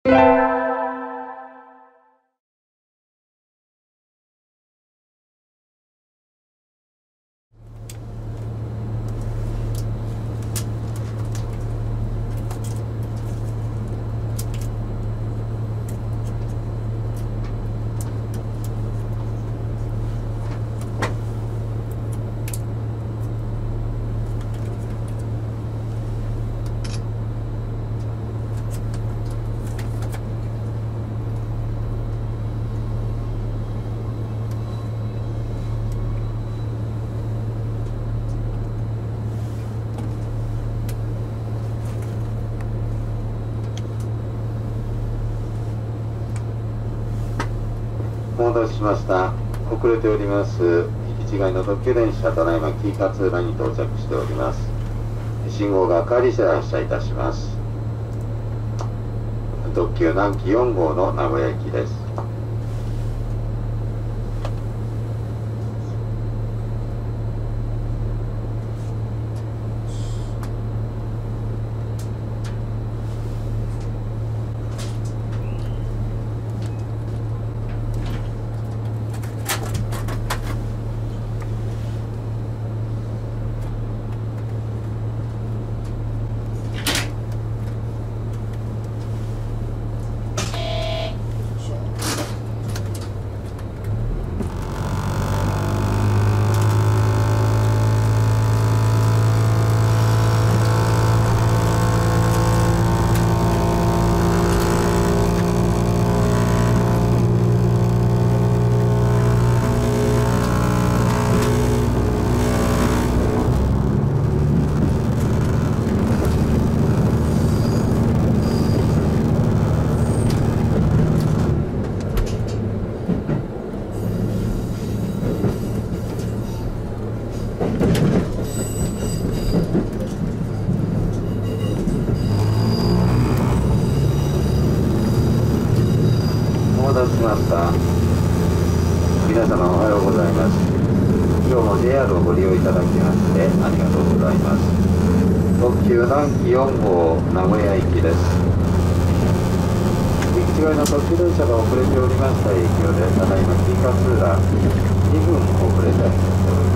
お待たせしました。遅れております。行き違いの特急電車、ただいま紀伊勝浦に到着しております。信号が変わり次第発車いたします。特急南紀4号の名古屋行きです。皆様おはようございます。今日も JR をご利用いただきましてありがとうございます。特急南紀4号名古屋行きです。行き違いの特急電車が遅れておりました影響で、ただいま紀伊勝浦2分遅れており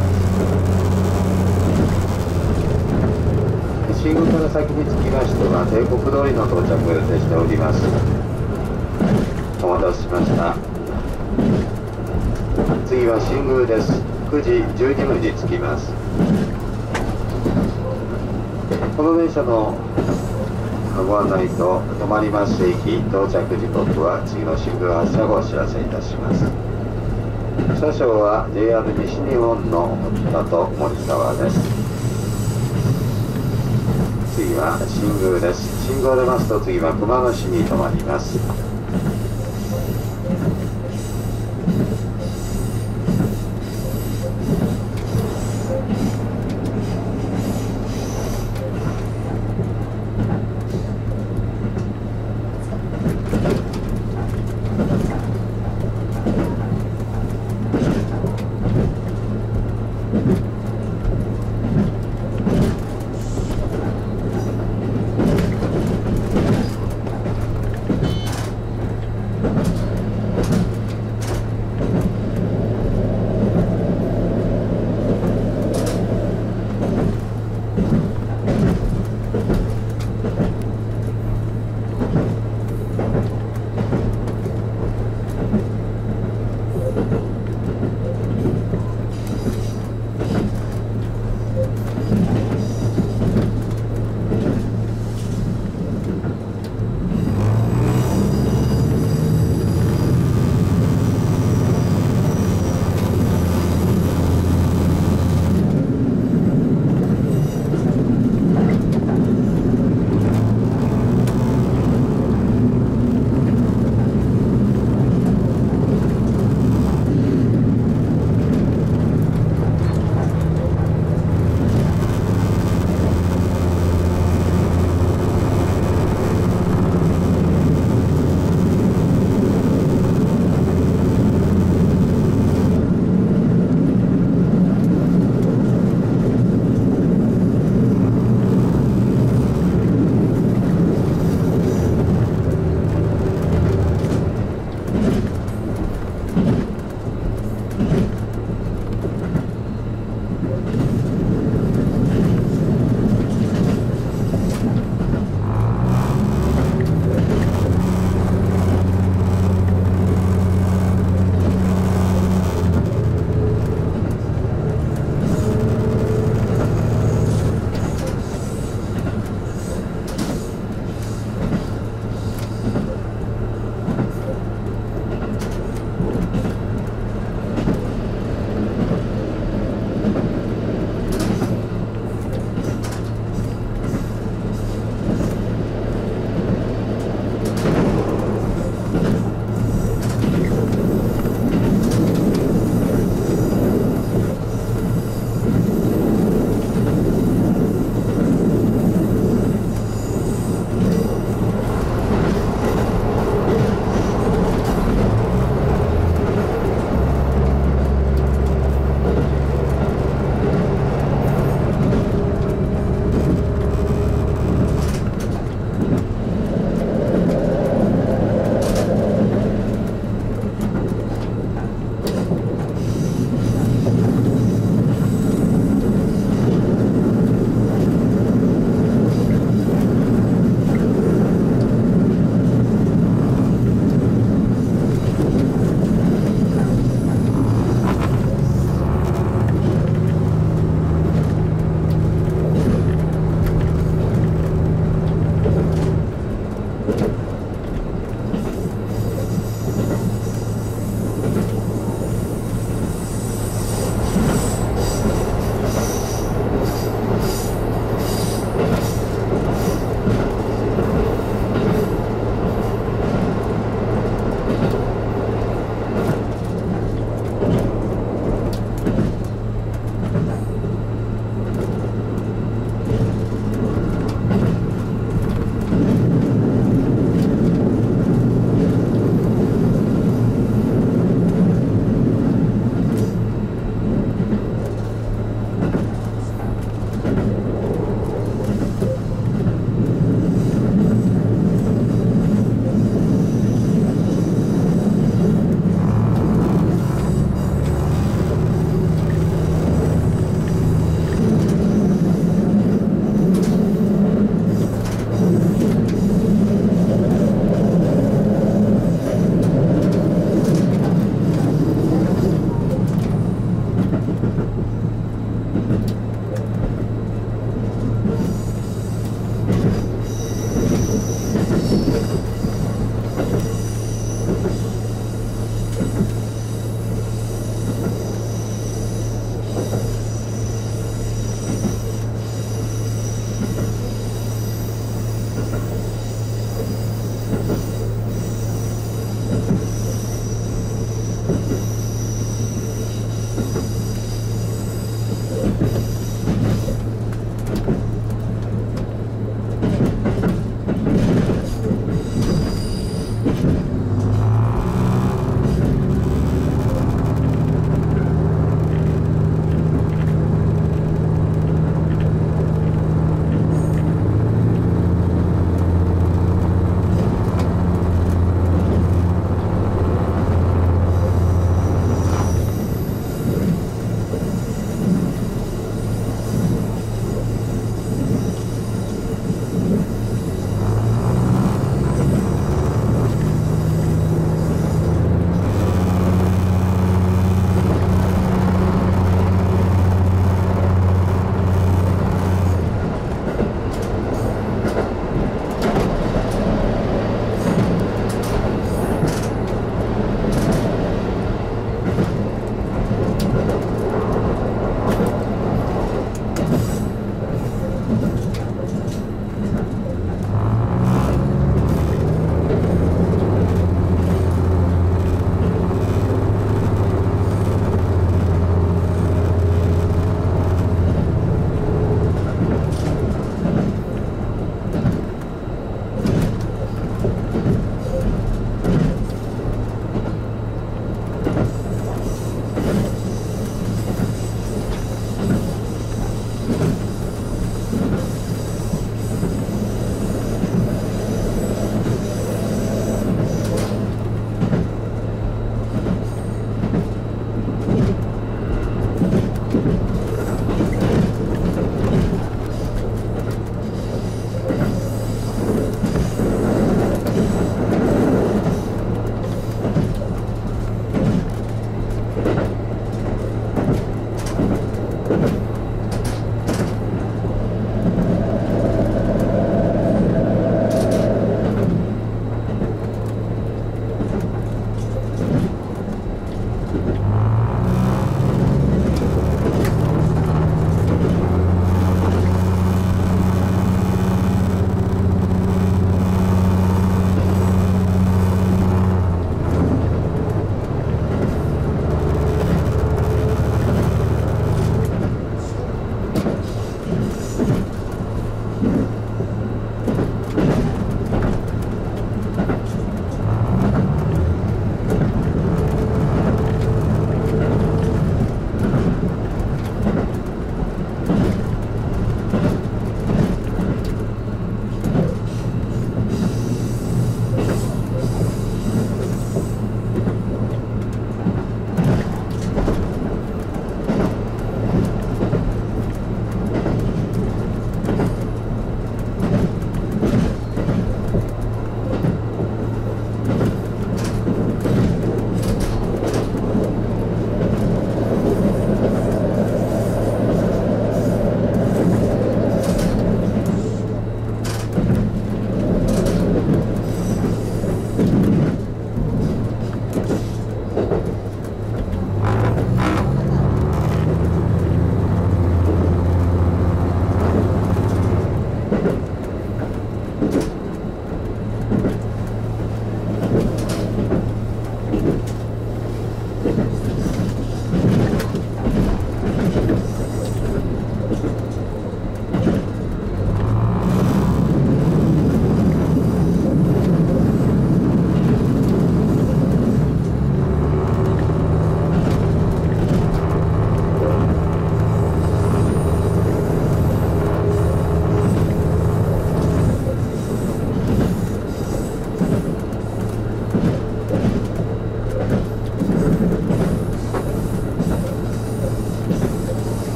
ます。新宮から先につきましては帝国通りの到着を予定しております。お待たせしました。次は新宮です。9時12分に着きます。この電車のご案内と止まります駅到着時刻は次の新宮発車後お知らせいたします。車掌は JR 西日本の田と森川です。次は新宮です。信号出ますと次は熊野市に停まります。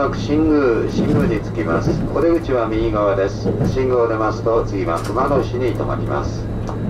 もなく新宮に着きます。お出口は右側です。新宮を出ますと次は熊野市に停まります。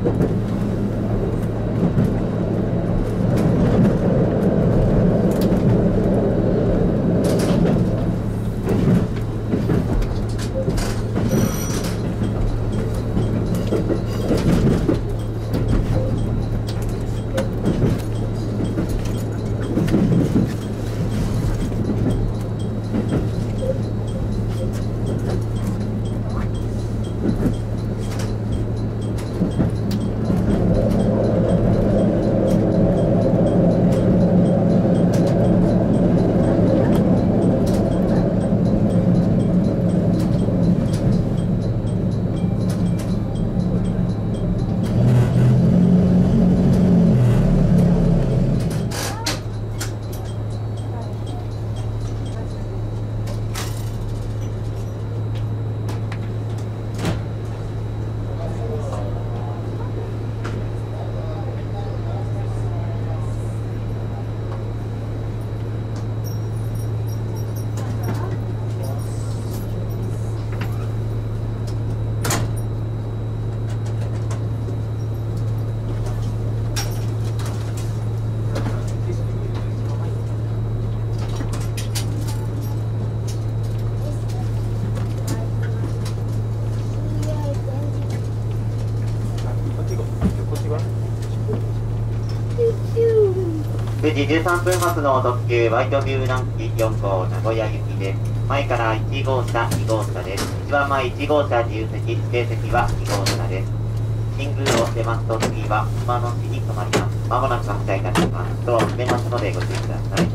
9時13分発の特急ワイトビュー南紀4号名古屋行きです。前から1号車、2号車です。一番前1号車自由席、指定席は2号車です。新宮を出ますと次は熊野市に停まります。まもなく発車いたします。ドアを閉めますのでご注意ください。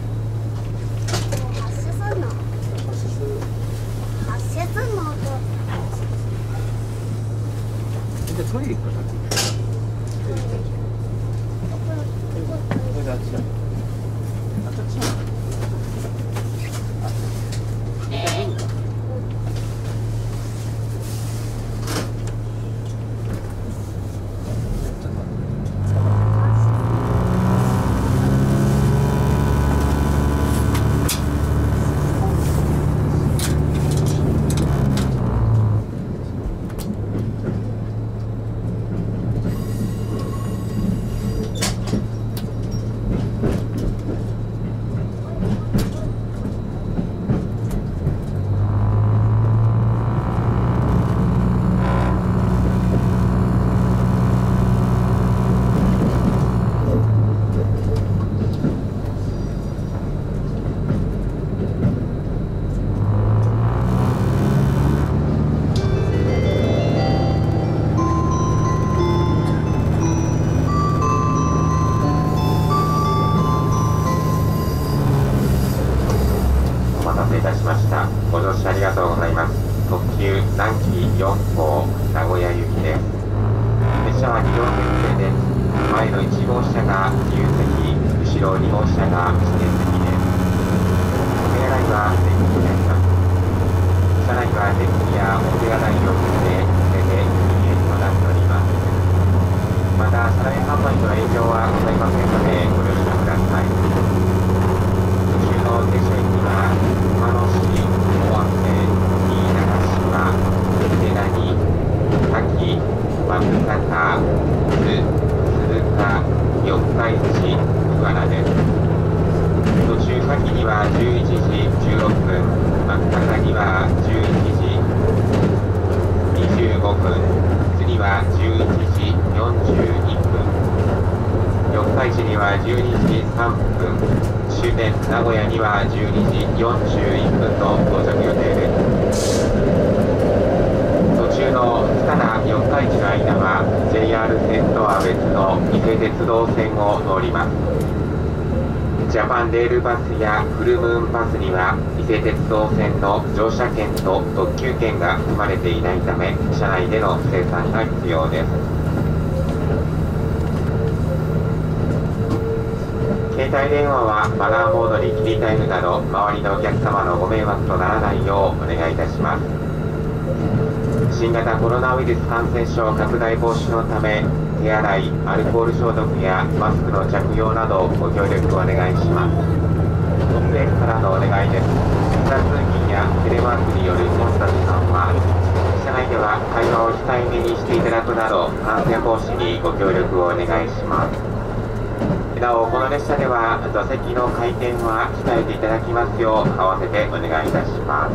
発車するのじゃあトイレ行くからこれであっちだ。あっちだ。 ご乗車ありがとうございます。特急南紀4号名古屋行きです。列車は2両編成です。前の1号車が自由席、後ろ2号車が指定席です。お手洗いは電気になります。車内は電気やお手洗いを含め全て禁煙となっております。また車内販売の影響はございませんのでご了承ください。途中の停車駅は熊野市、尾鷲、新長島、伊勢谷、滝、松阪、津、鈴鹿、四日市、桑名です。途中滝には11時16分、松阪には11時25分、津には11時41分、四日市には12時3分、終点名古屋には12時41分の到着予定です。途中の津田四日市の間は JR 線とは別の伊勢鉄道線を通ります。ジャパンレールバスやフルムーンバスには伊勢鉄道線の乗車券と特急券が含まれていないため車内での精算が必要です。携帯電話はマナーモードに切り替えるなど周りのお客様のご迷惑とならないようお願いいたします。新型コロナウイルス感染症拡大防止のため手洗い、アルコール消毒やマスクの着用などご協力お願いします。本編からのお願いです。 通勤やテレワークによる混雑緩和、車内では会話を控えめにしていただくなど感染防止にご協力をお願いします。なお、この列車では座席の回転は控えていただきますよう合わせてお願いいたします。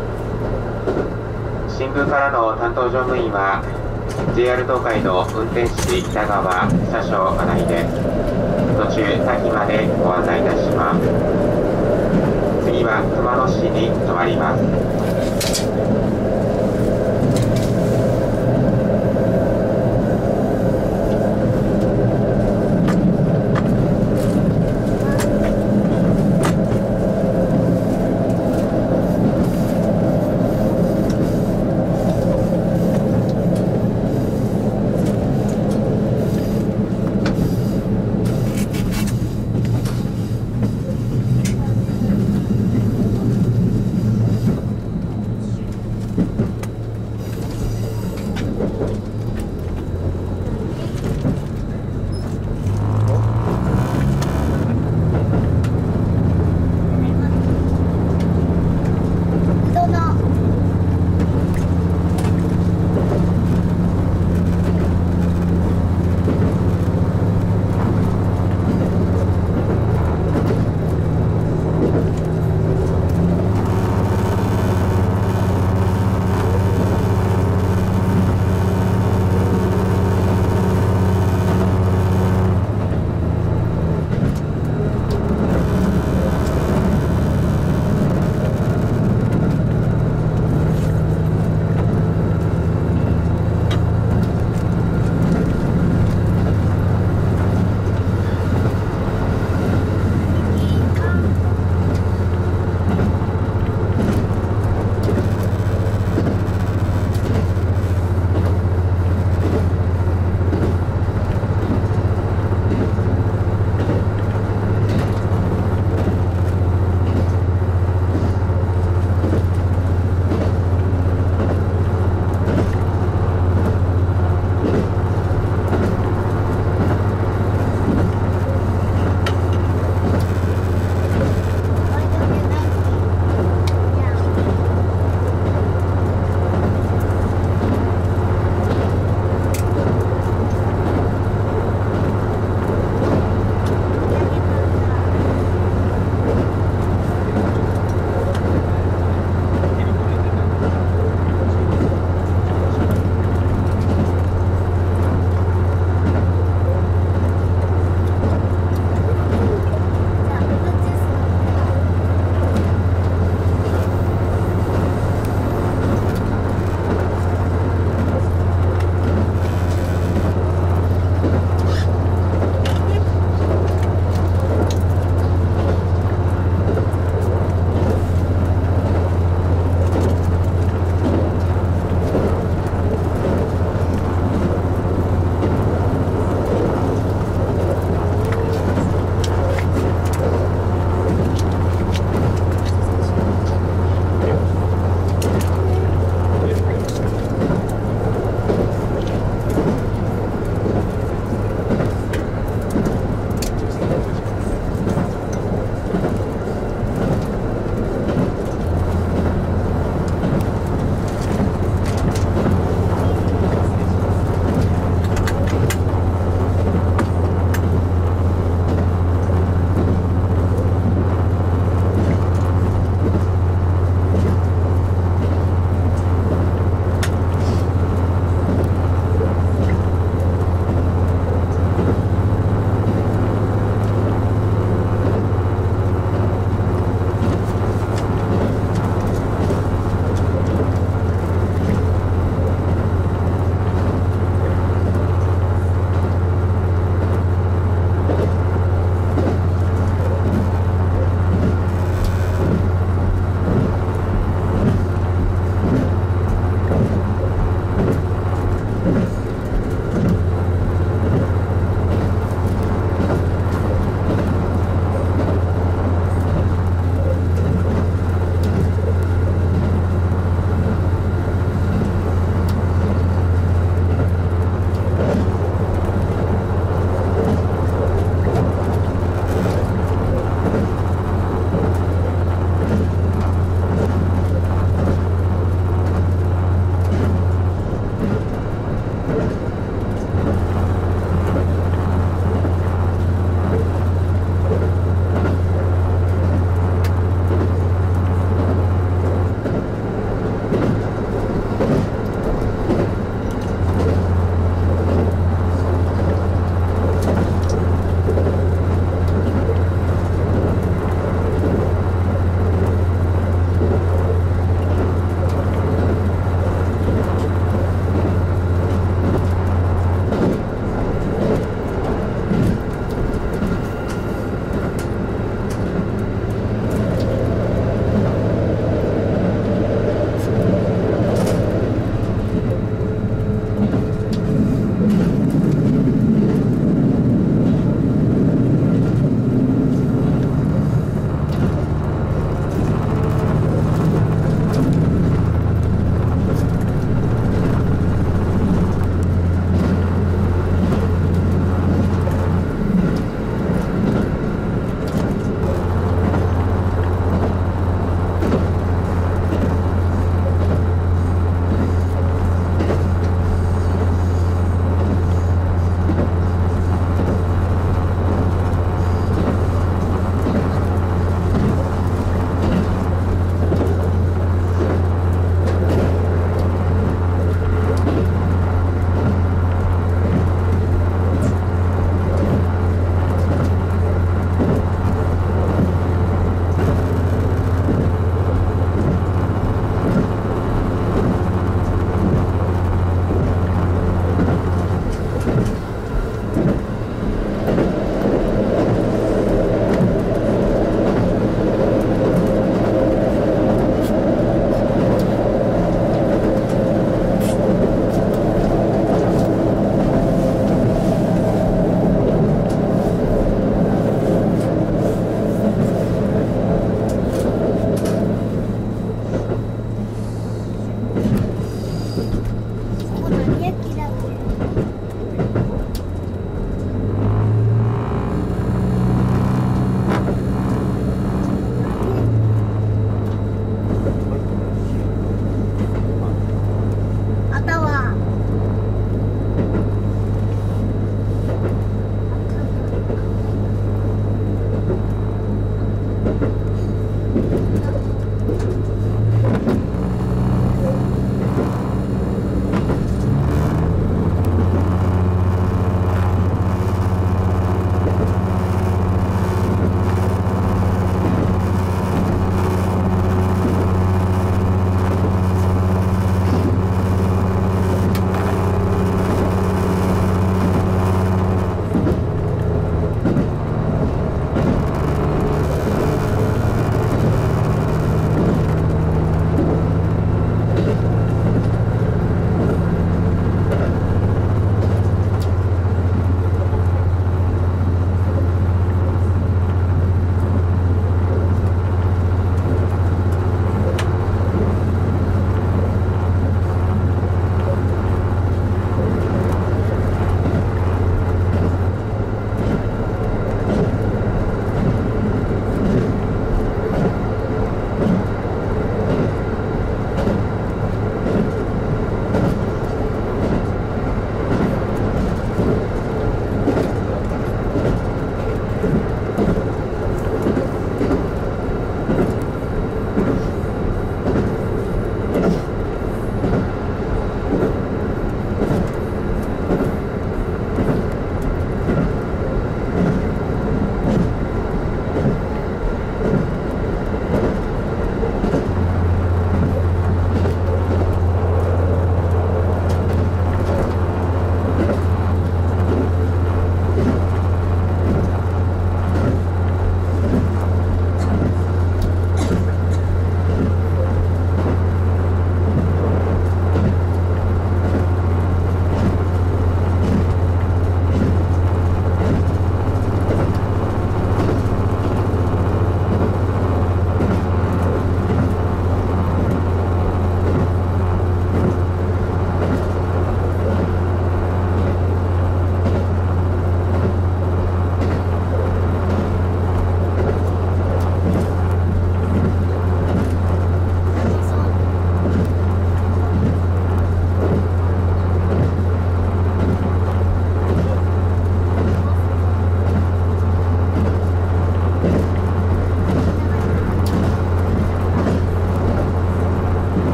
新宮からの担当乗務員は JR 東海の運転士北川車掌金井です。途中多岐までご案内いたします。次は熊野市に停まります。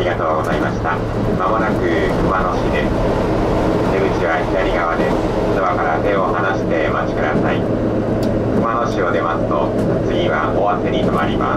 がとうございました。まもなく熊野市です。出口は左側です。ドアから手を離してお待ちください。熊野市を出ますと、次は尾鷲に停まります。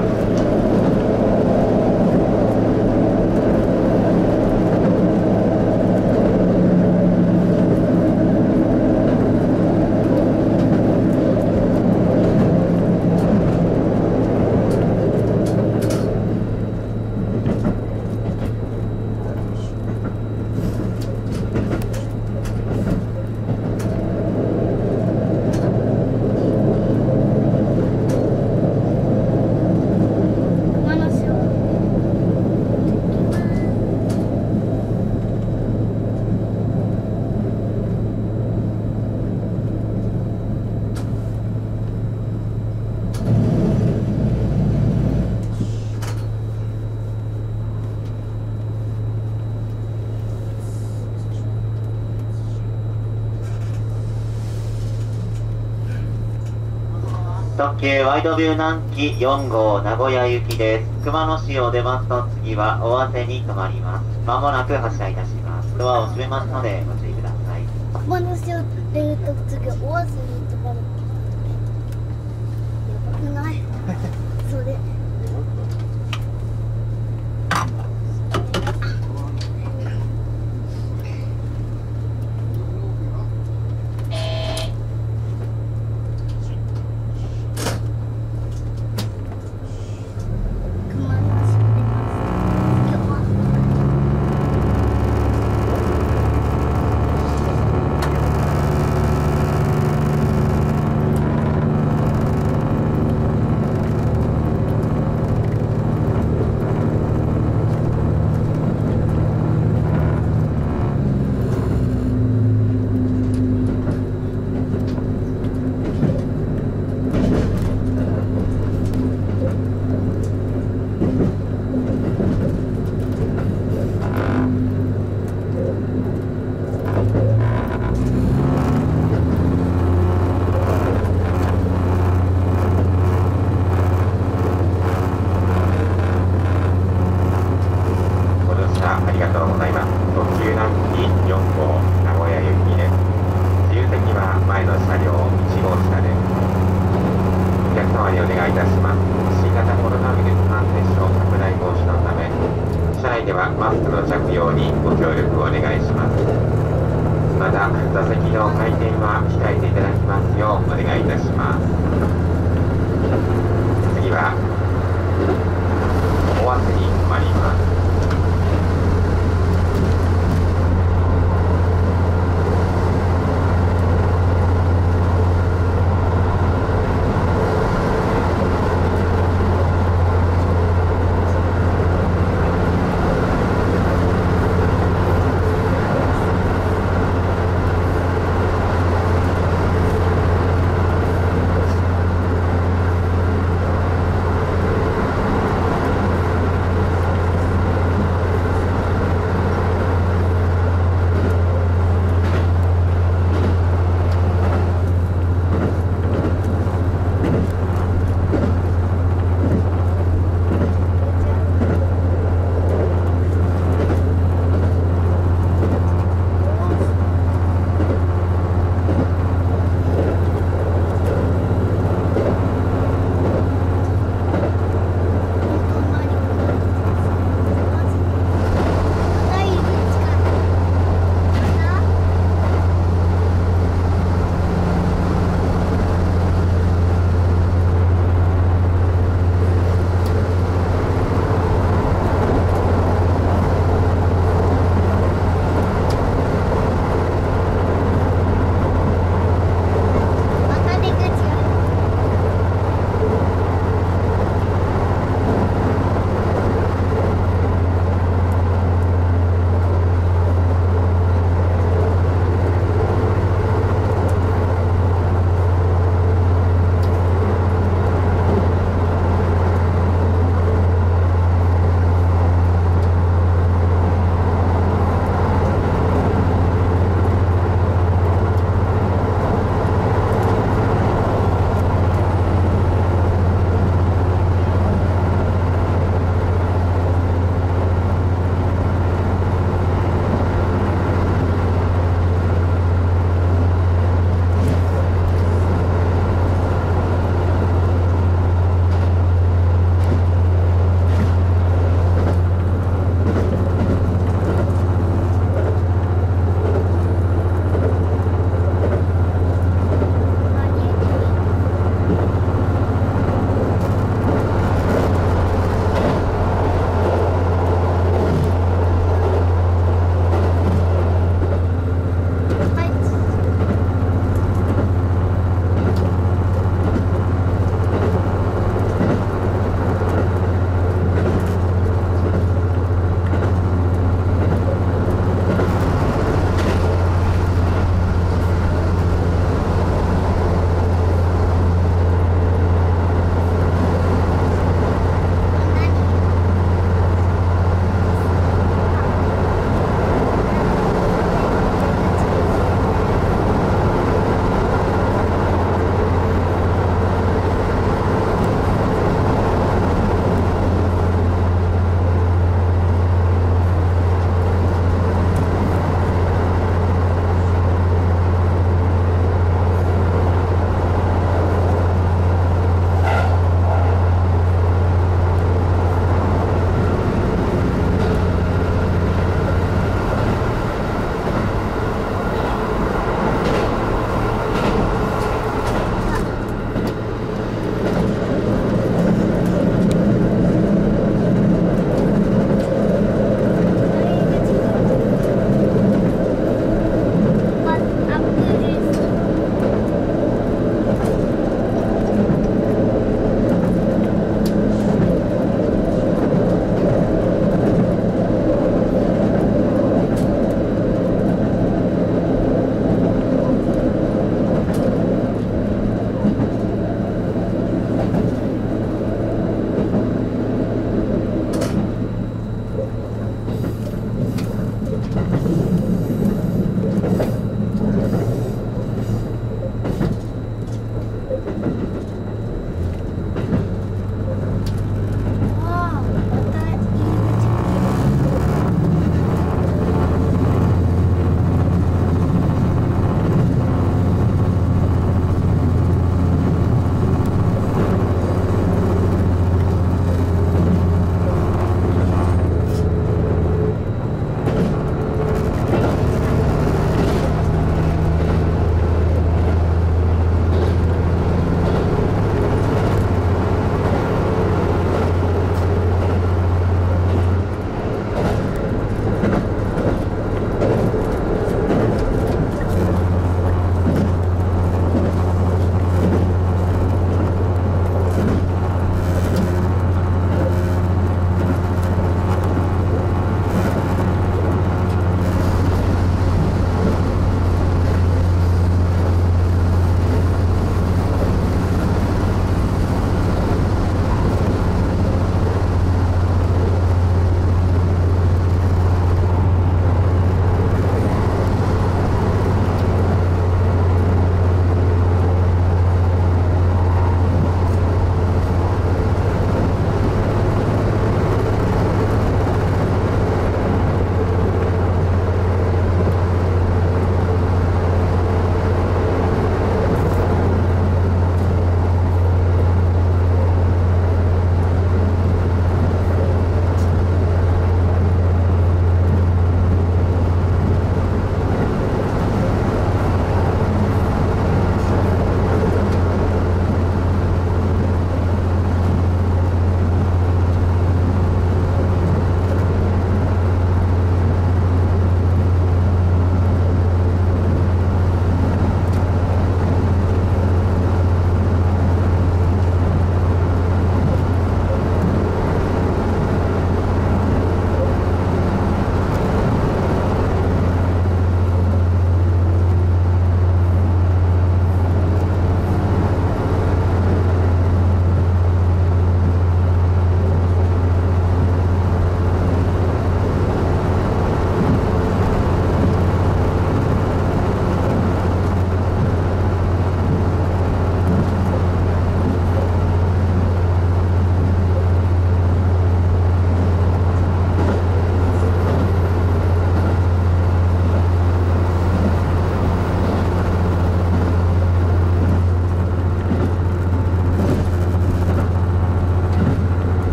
特急ワイドビュー南紀4号名古屋行きです。熊野市を出ますと次は尾鷲に停まります。まもなく発車いたします。ドアを閉めますのでご注意ください。 熊野市を出ると次は尾鷲に止まる。やばくない？それ。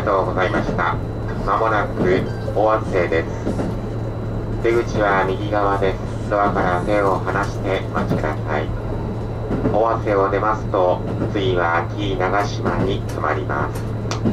とうございました。まもなくお忘れです。出口は右側です。ドアから手を離してお待ちください。お忘れを出ますと、次は紀伊長島に停まります。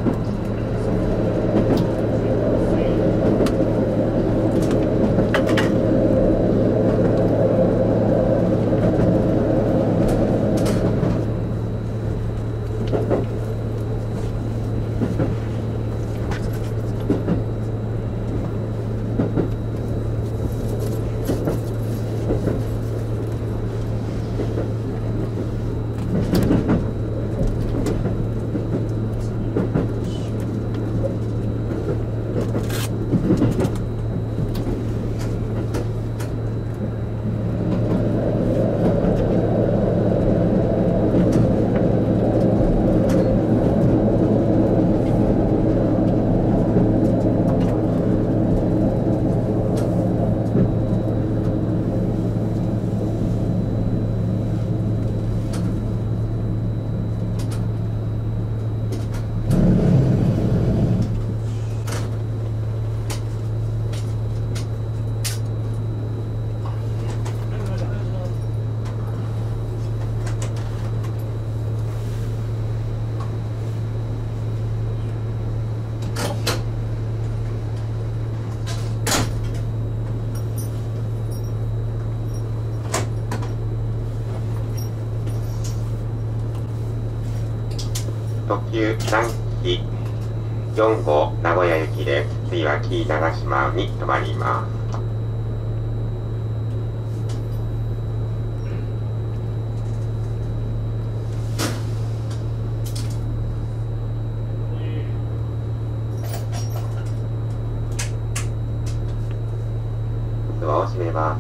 特急南紀4号名古屋行きです。次は紀伊長島に停まります。ドアを閉めます。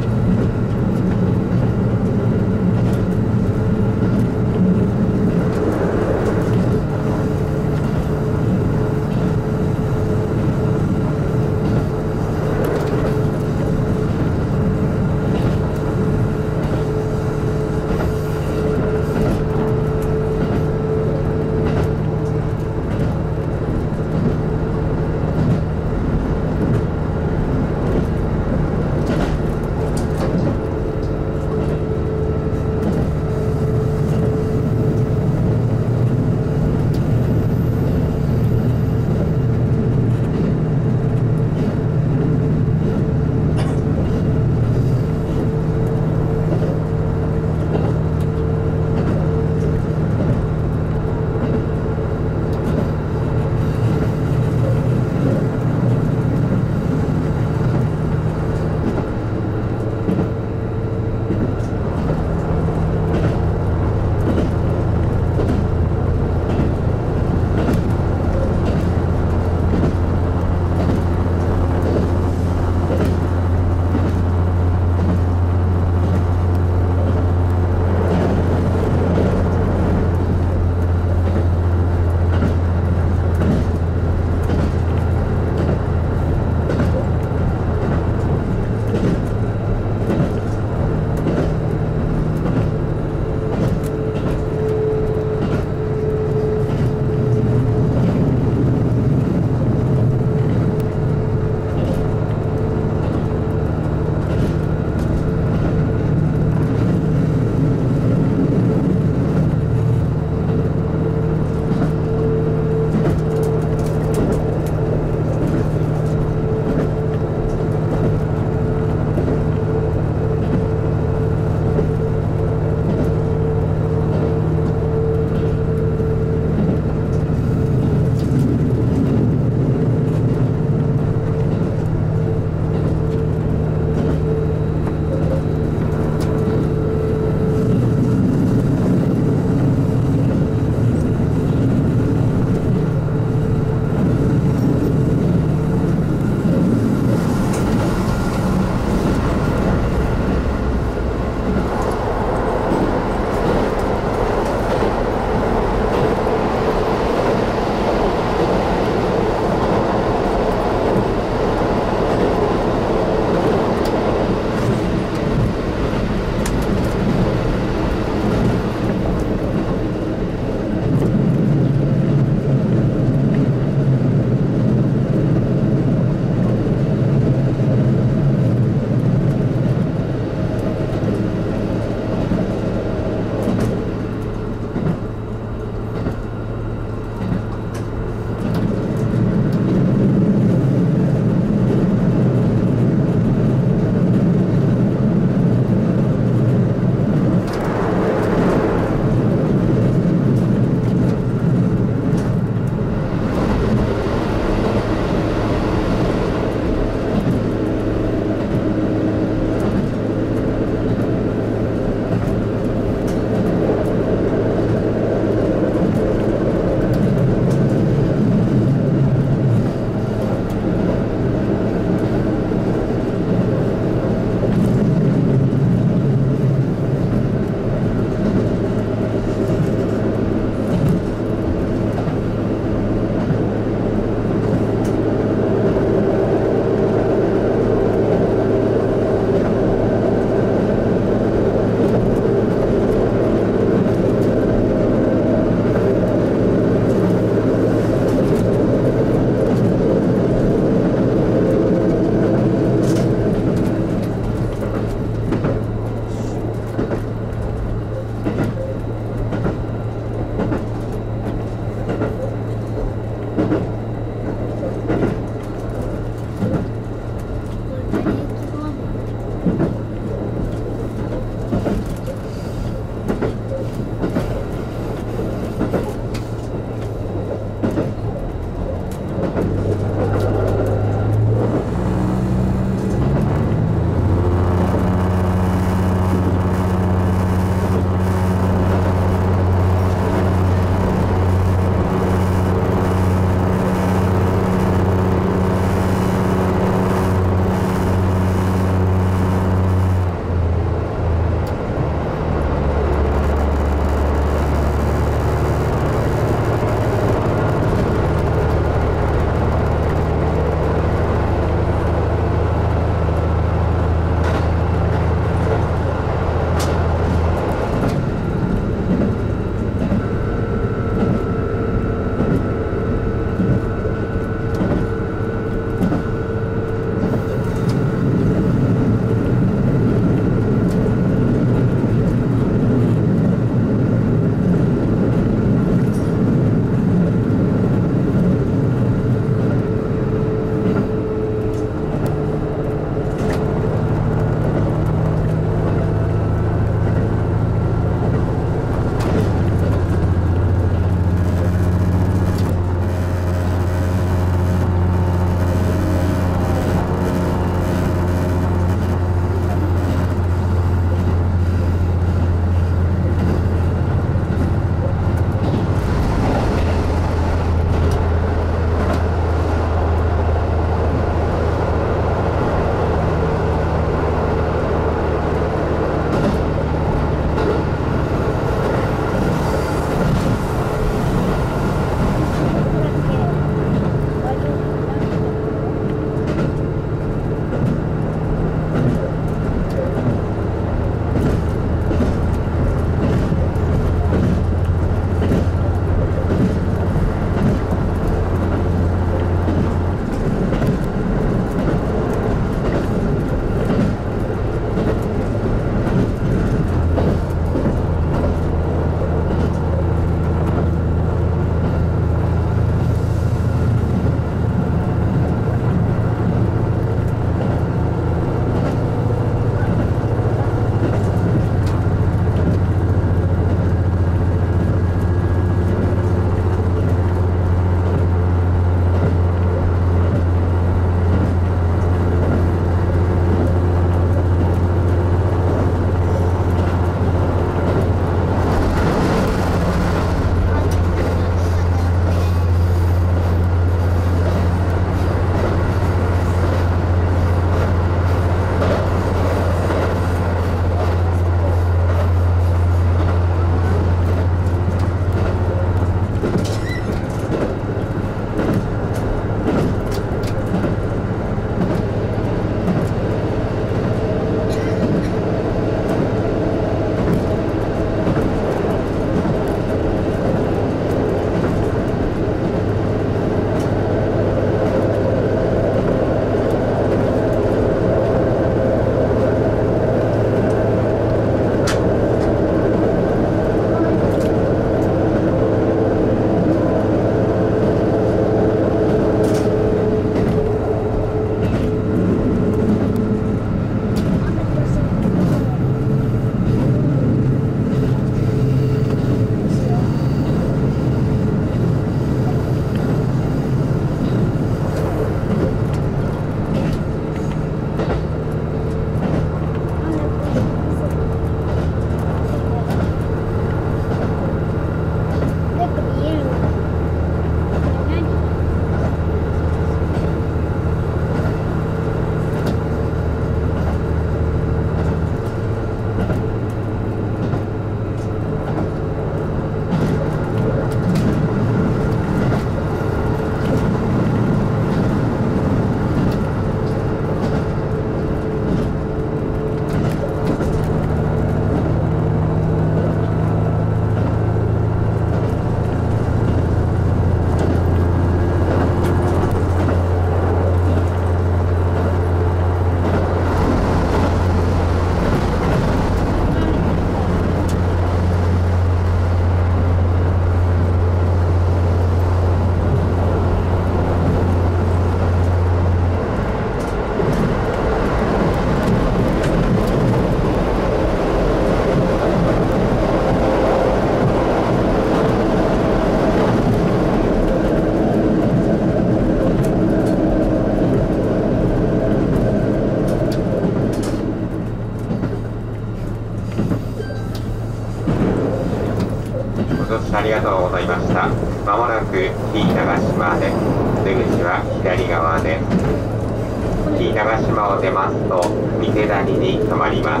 りがとうございました。まもなくT長島です。出口は左側です。T長島を出ますと三手谷に停まります。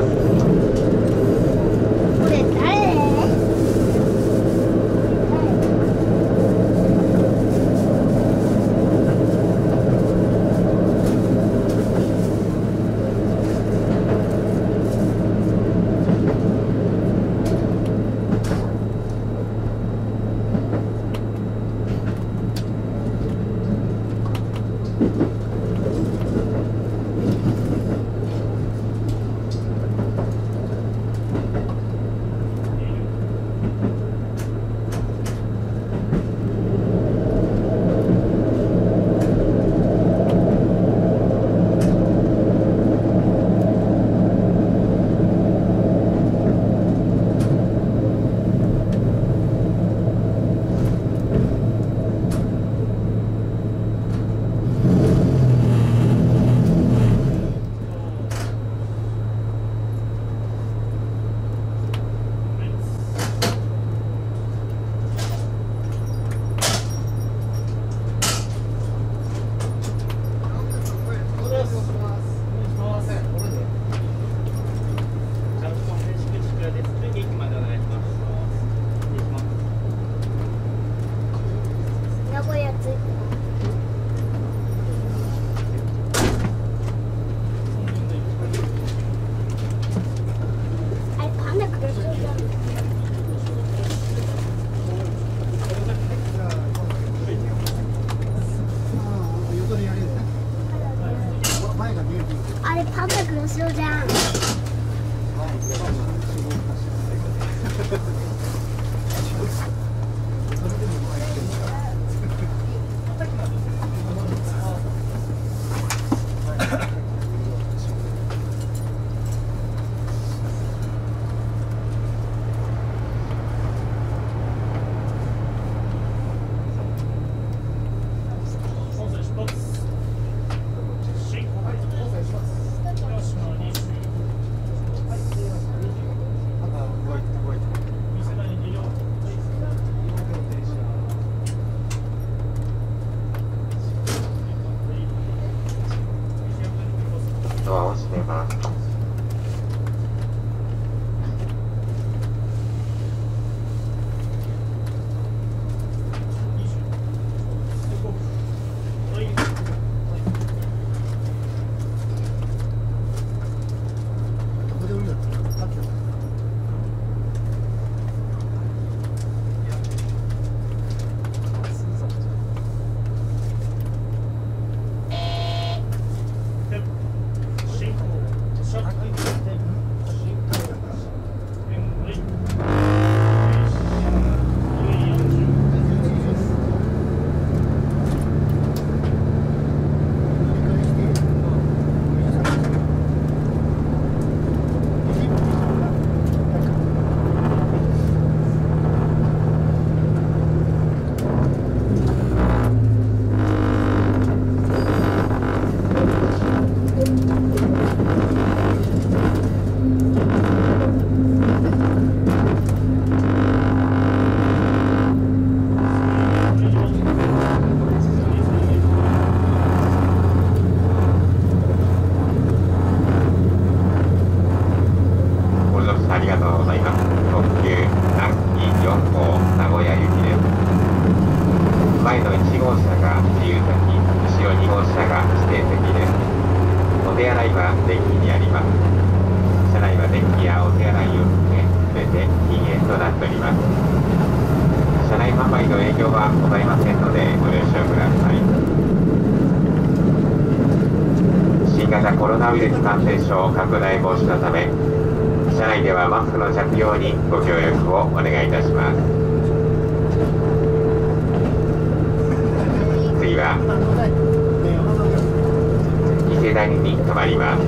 これ誰？名古屋着いた。あれパンダ来るそうじゃん。あれパンダ来るそうじゃん。 ドアを閉めます。ありがとうございます。特急南紀4号名古屋行きです。前の1号車が自由席、後ろ2号車が指定席です。お手洗いはデッキにあります。車内はデッキやお手洗いを含め全て禁煙となっております。車内販売の営業はございませんのでご了承ください。新型コロナウイルス感染症拡大防止のため、車内ではマスクの着用にご協力をお願いいたします。次は伊勢谷に停まります。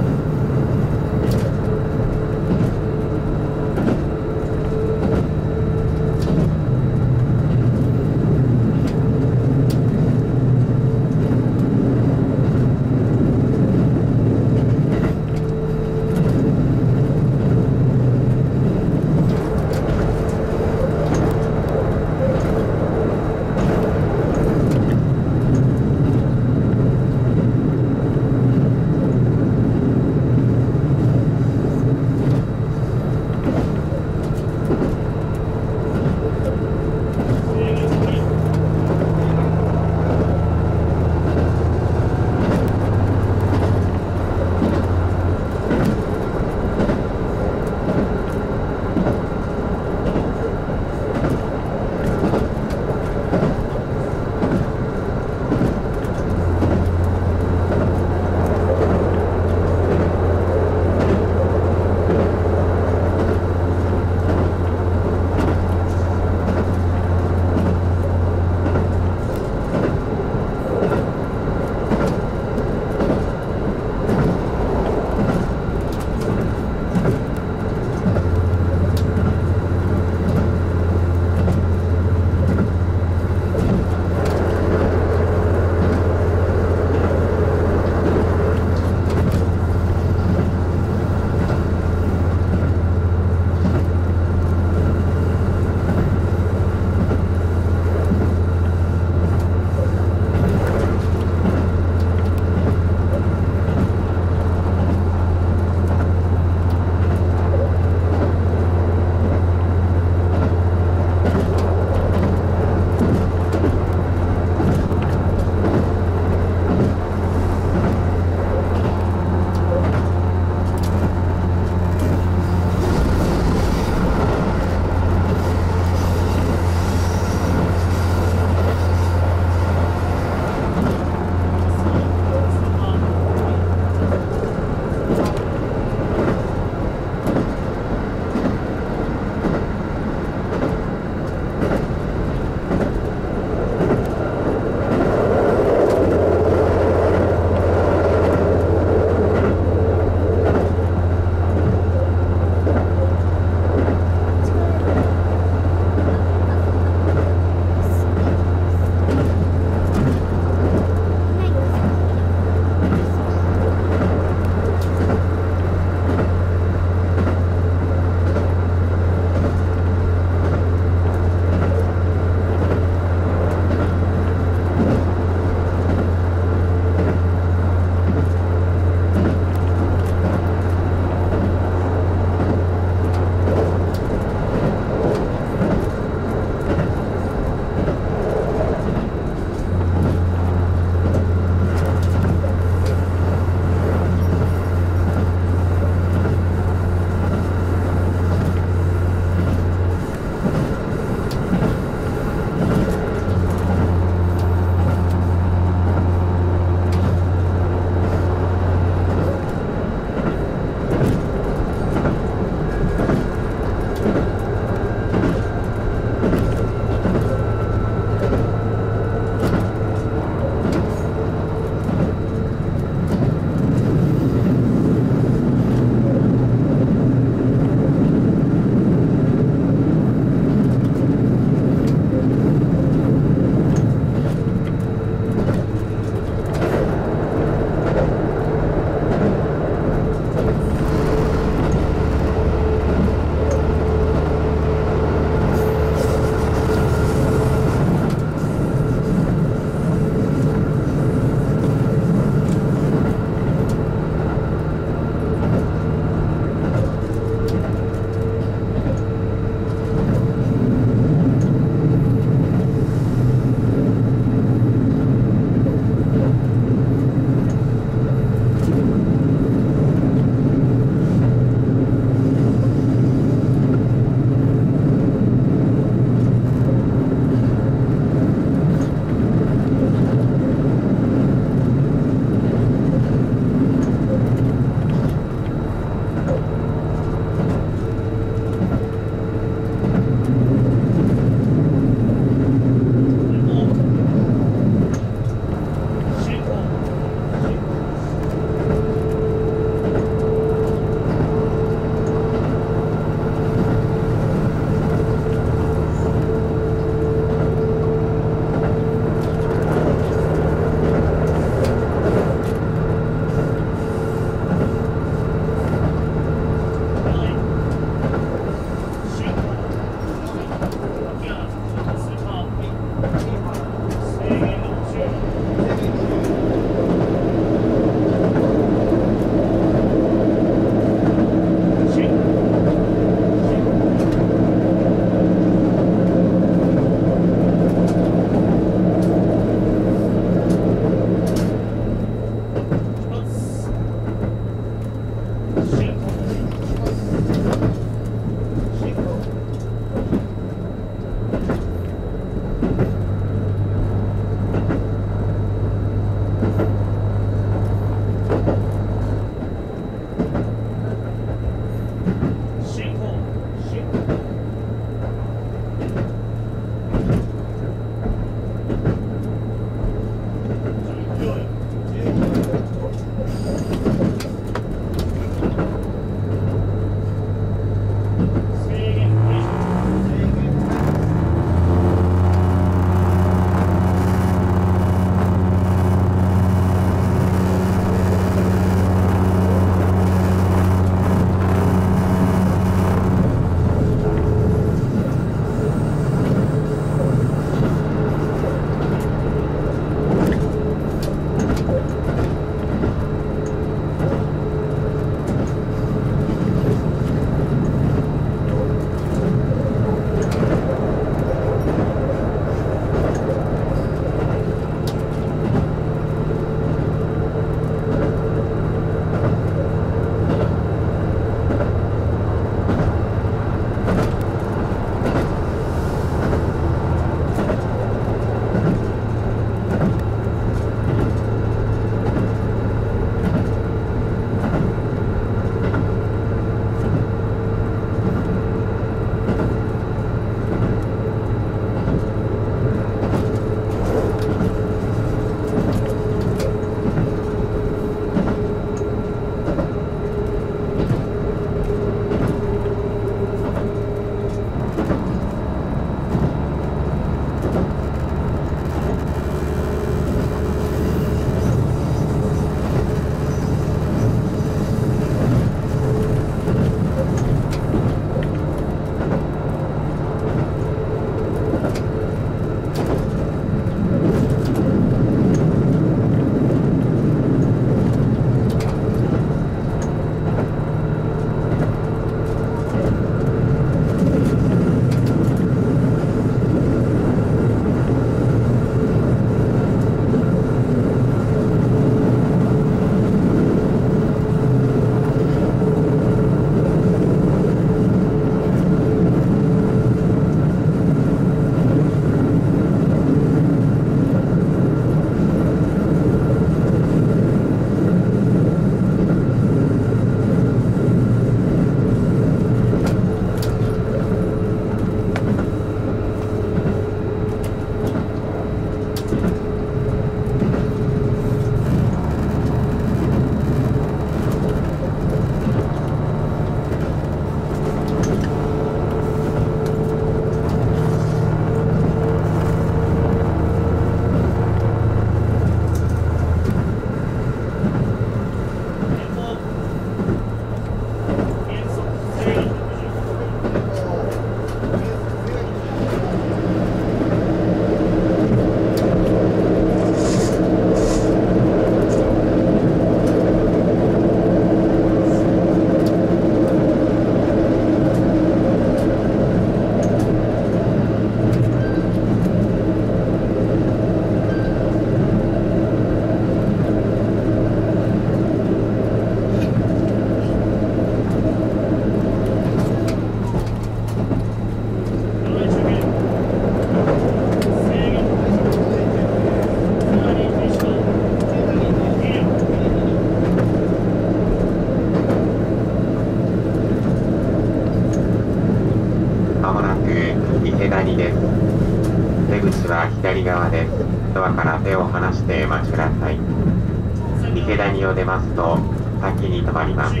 左側です。ドアから手を離してお待ちください。池谷を出ますと先に止まります。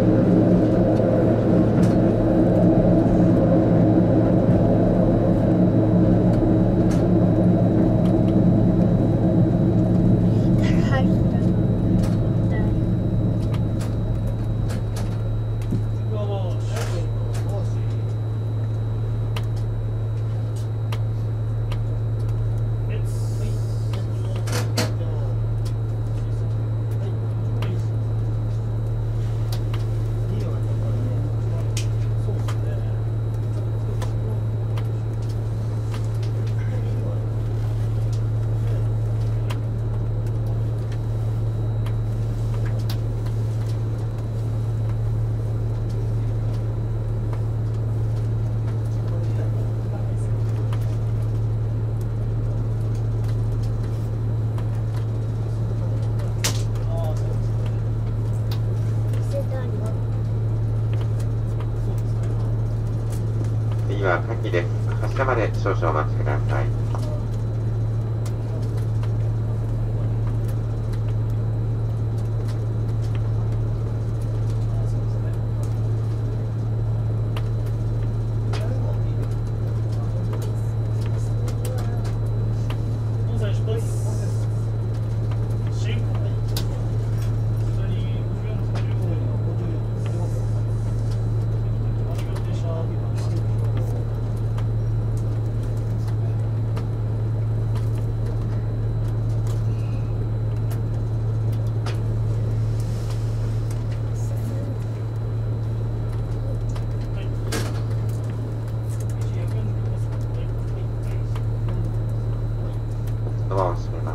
2 は下記です。発車まで少々お待ちください。ドアを閉めます。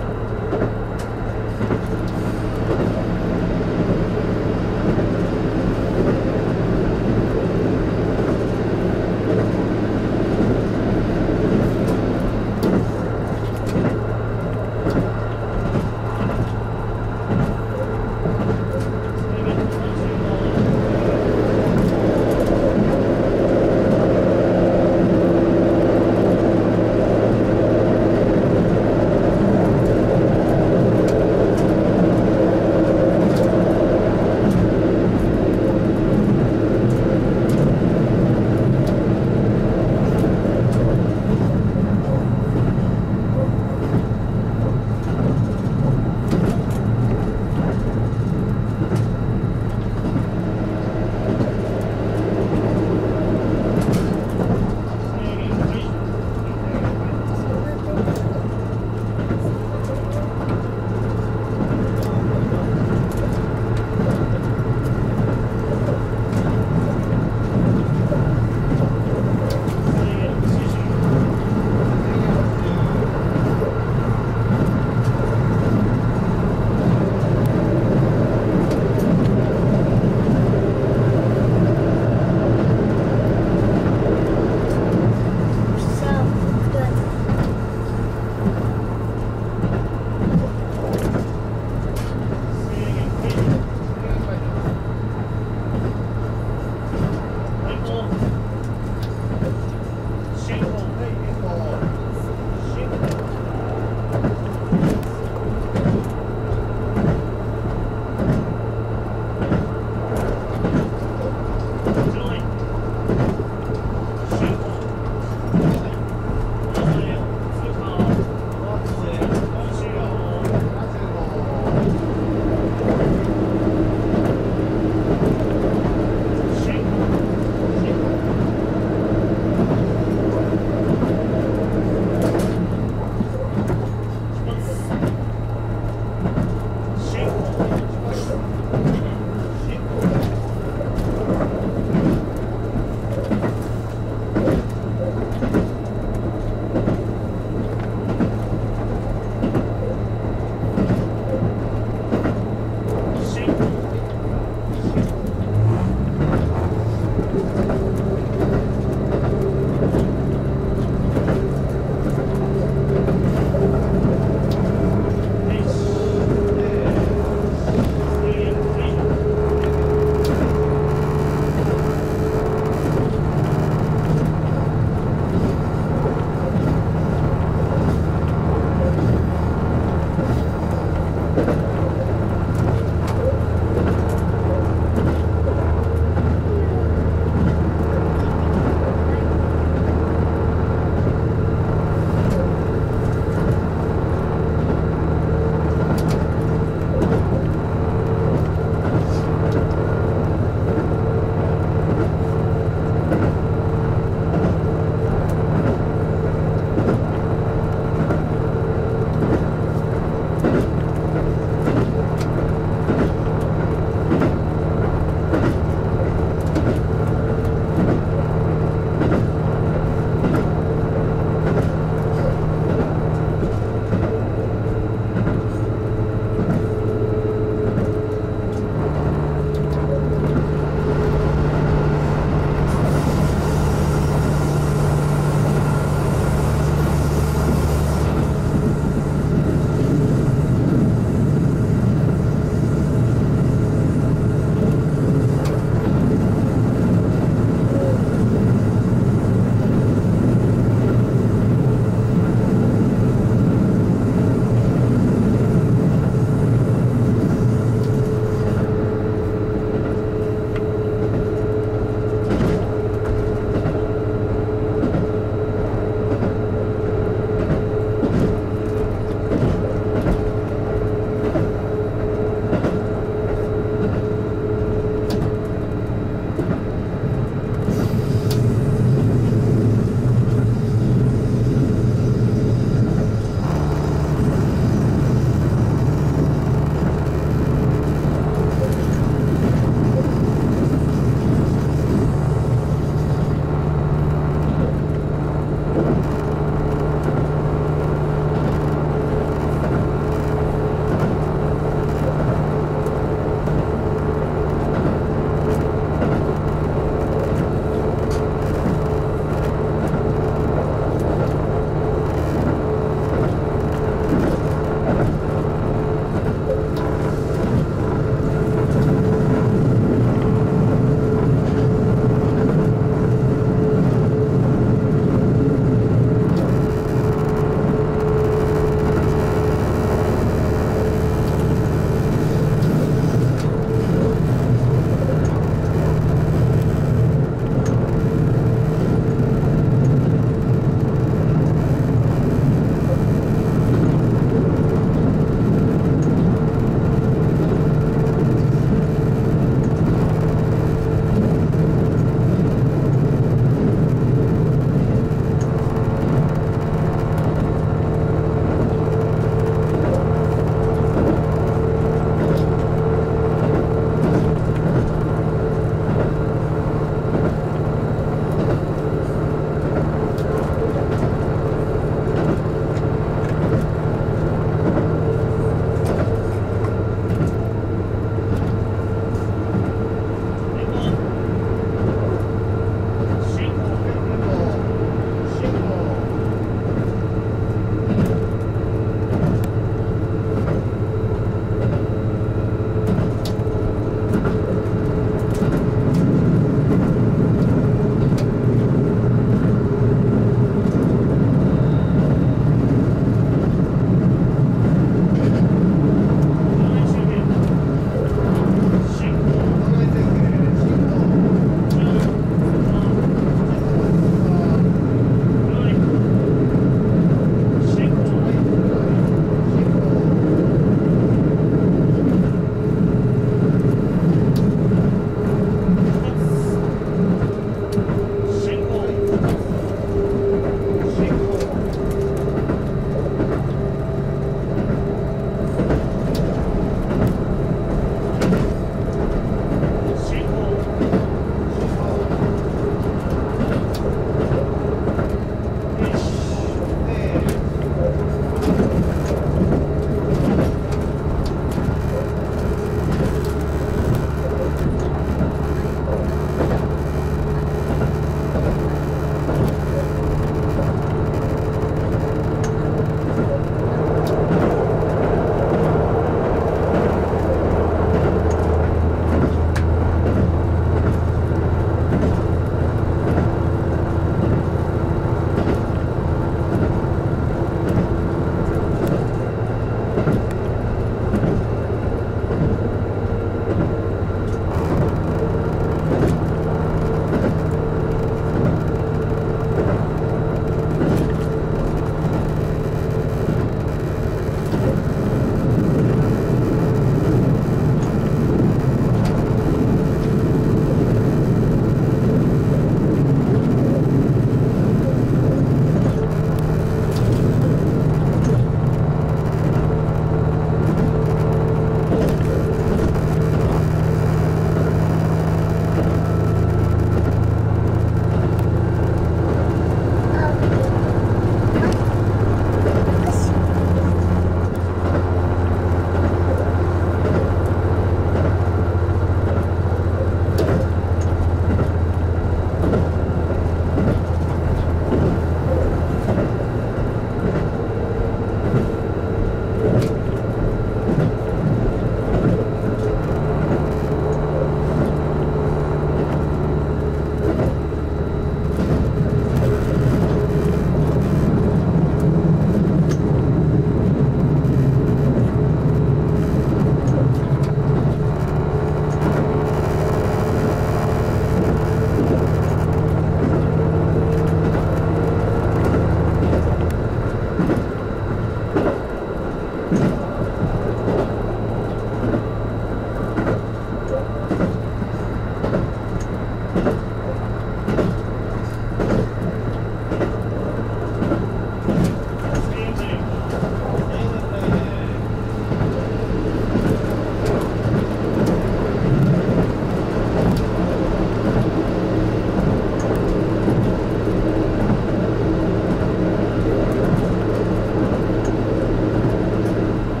お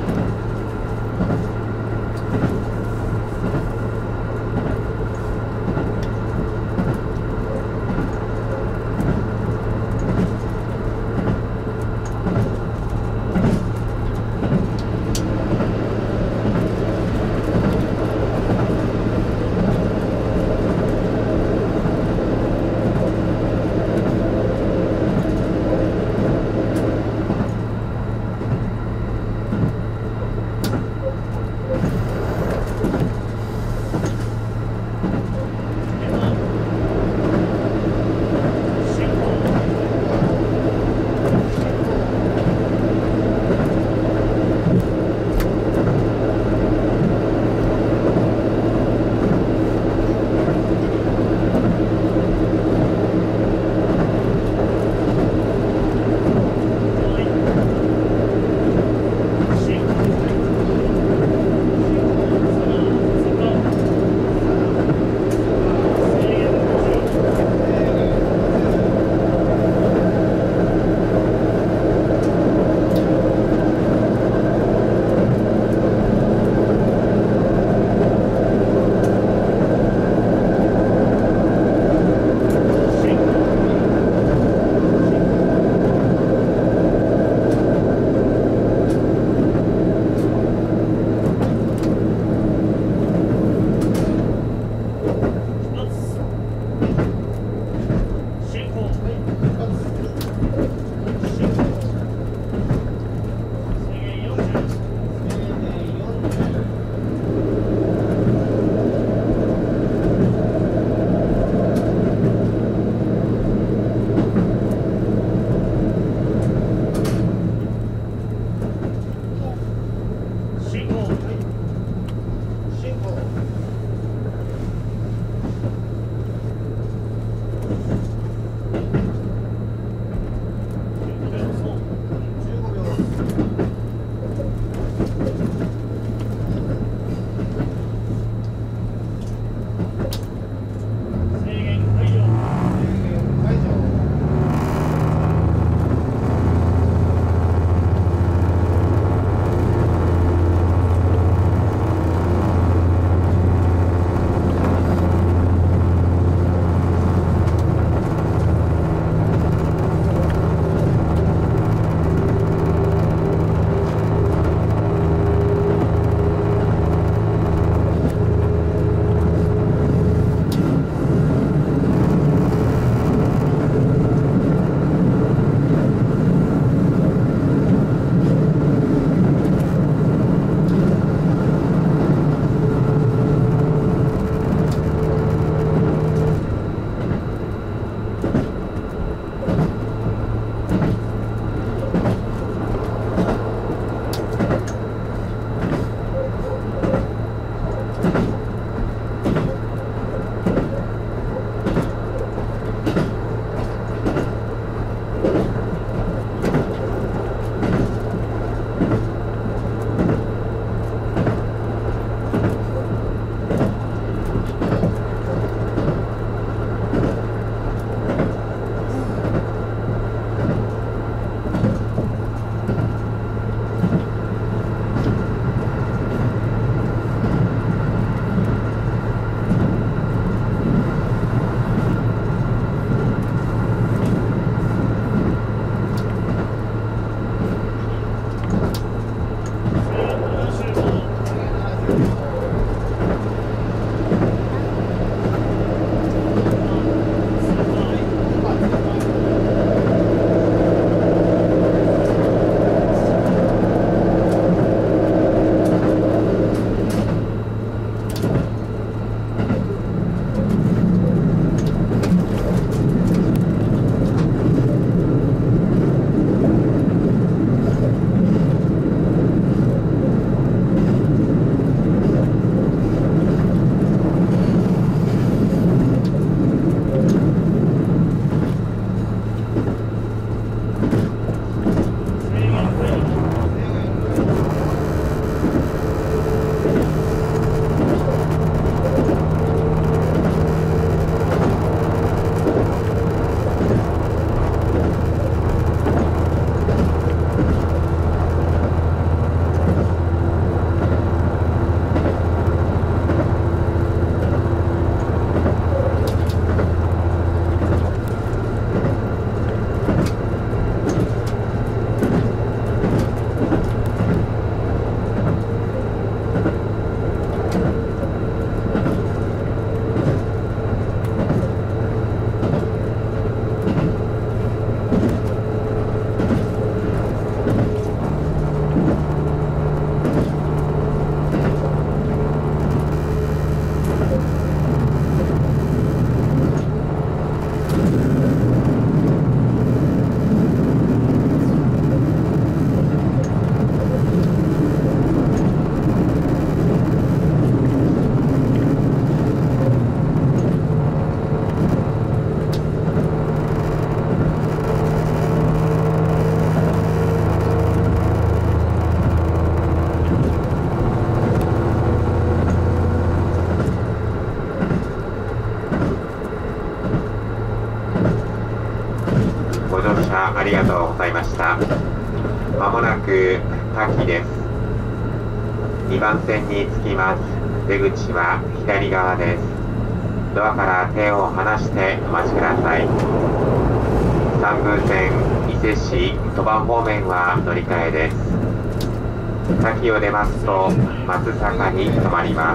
ざいました。まもなくタキです。2番線に着きます。出口は左側です。ドアから手を離してお待ちください。三宮線伊勢市鳥羽方面は乗り換えです。滝を出ますと松坂に停まります。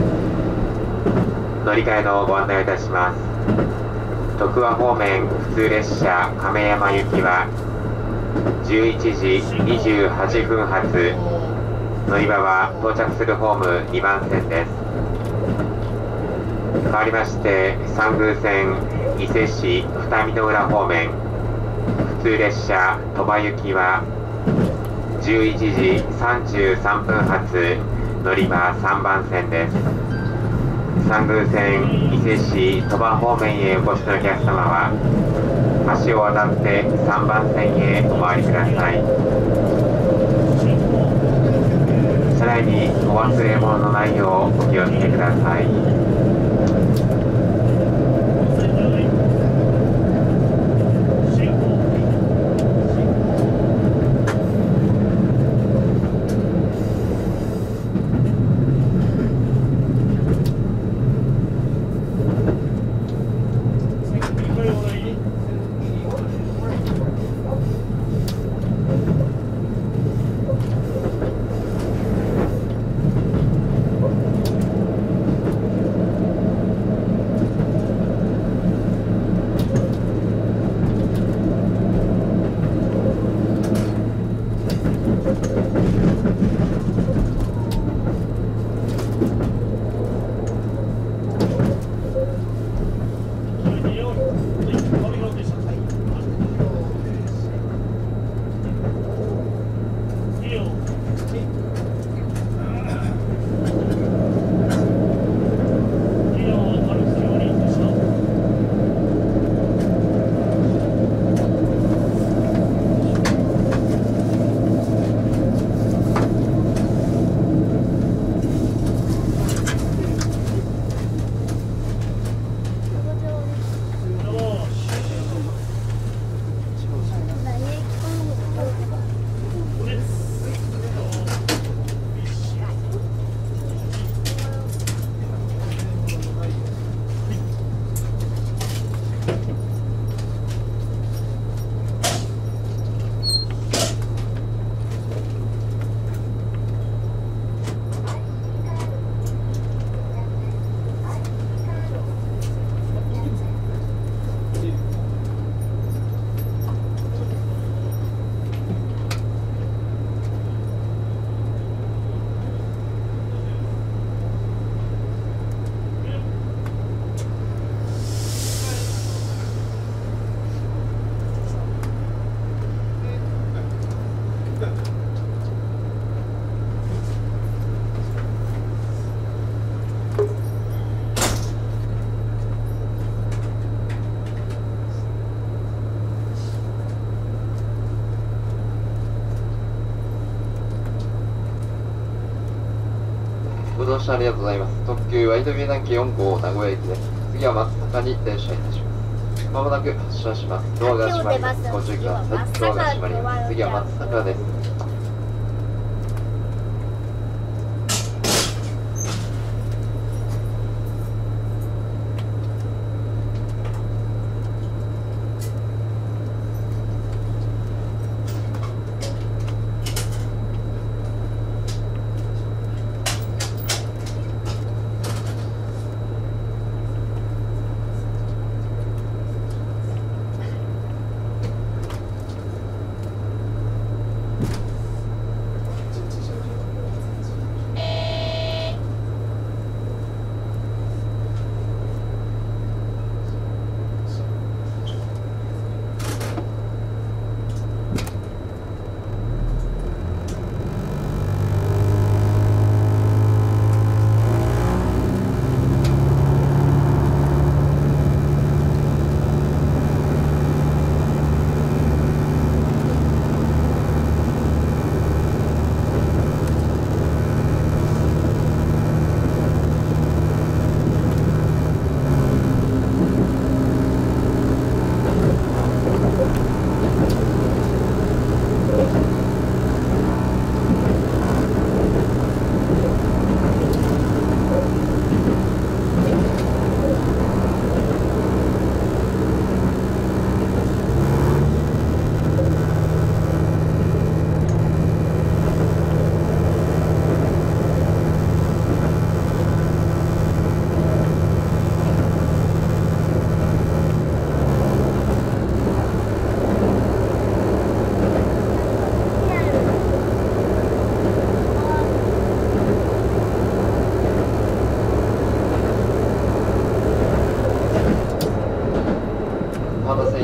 乗り換えのご案内をいたします。徳和方面普通列車亀山行きは11時28分発、乗り場は到着するホーム2番線です。変わりまして三宮線伊勢市二見の浦方面普通列車鳥羽行きは11時33分発、乗り場3番線です。三宮線伊勢市鳥羽方面へお越しのお客様は橋を渡って3番線へお回りください。車内にお忘れ物のないようお気をつけください。 ご乗車ありがとうございます。特急ワイドビュー南紀4号名古屋駅です。次は松阪に停車いたします。まもなく発車します。ドアが閉まります。ご注意ください。ドアが閉まります。次は松阪です。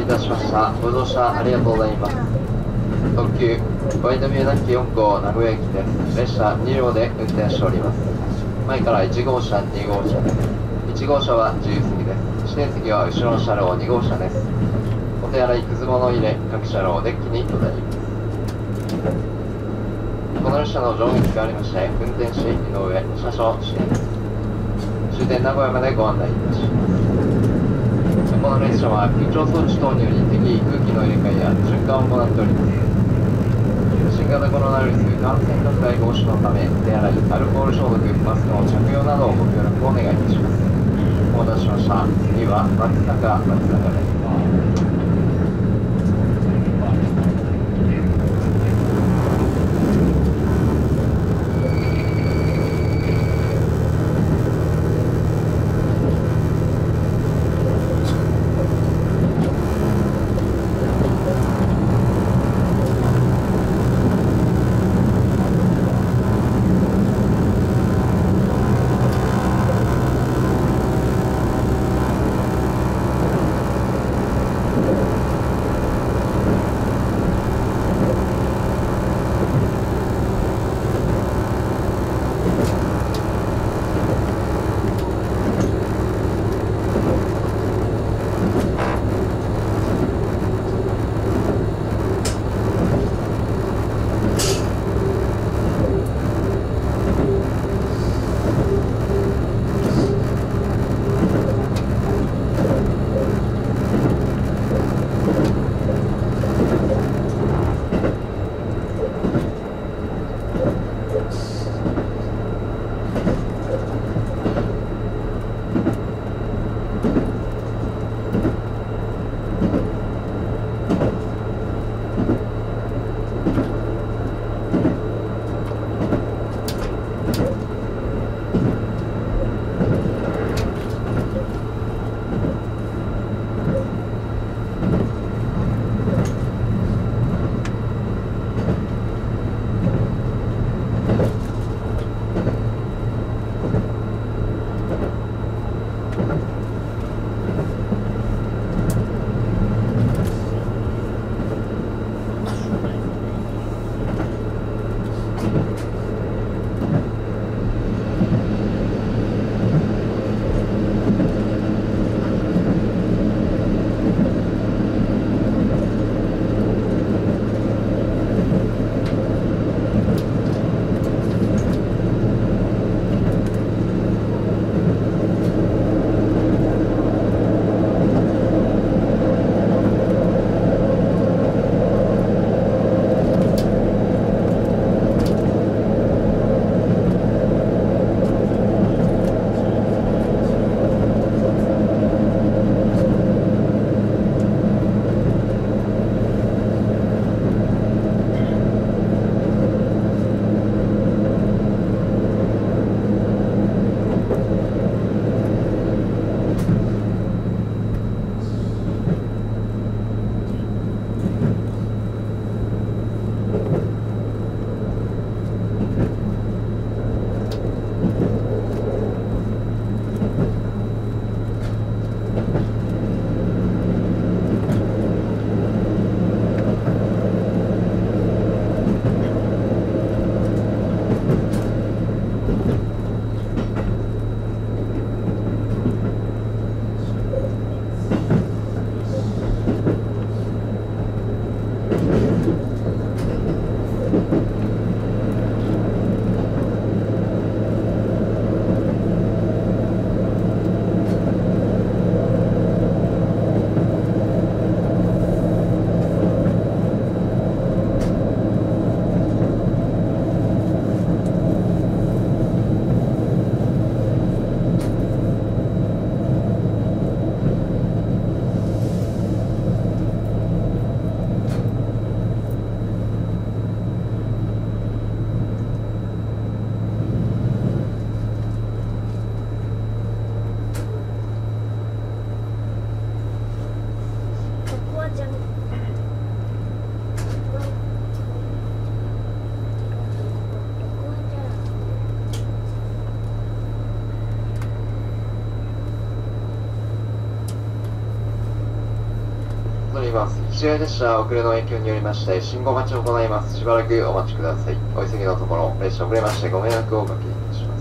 たしました。ご乗車ありがとうございます。特急ワイドビュー南紀4号名古屋駅です。列車2両で運転しております。前から1号車、2号車です。1号車は自由席です。指定席は後ろの車両2号車です。お手洗い、くず物入れ、各車両デッキにございます。この列車の乗務に変わりまして、運転士井上、車掌支援です。終点名古屋までご案内いたします。この列車は空調装置等により適宜空気の入れ替えや循環を行っております。新型コロナウイルス感染拡大防止のため、手洗い、アルコール消毒、マスクの着用などをご協力をお願いいたします。お待たせしました。次は松阪です。 ます。市営列車遅れの影響によりまして信号待ちを行います。しばらくお待ちください。お急ぎのところ列車遅れましてご迷惑をおかけいたします。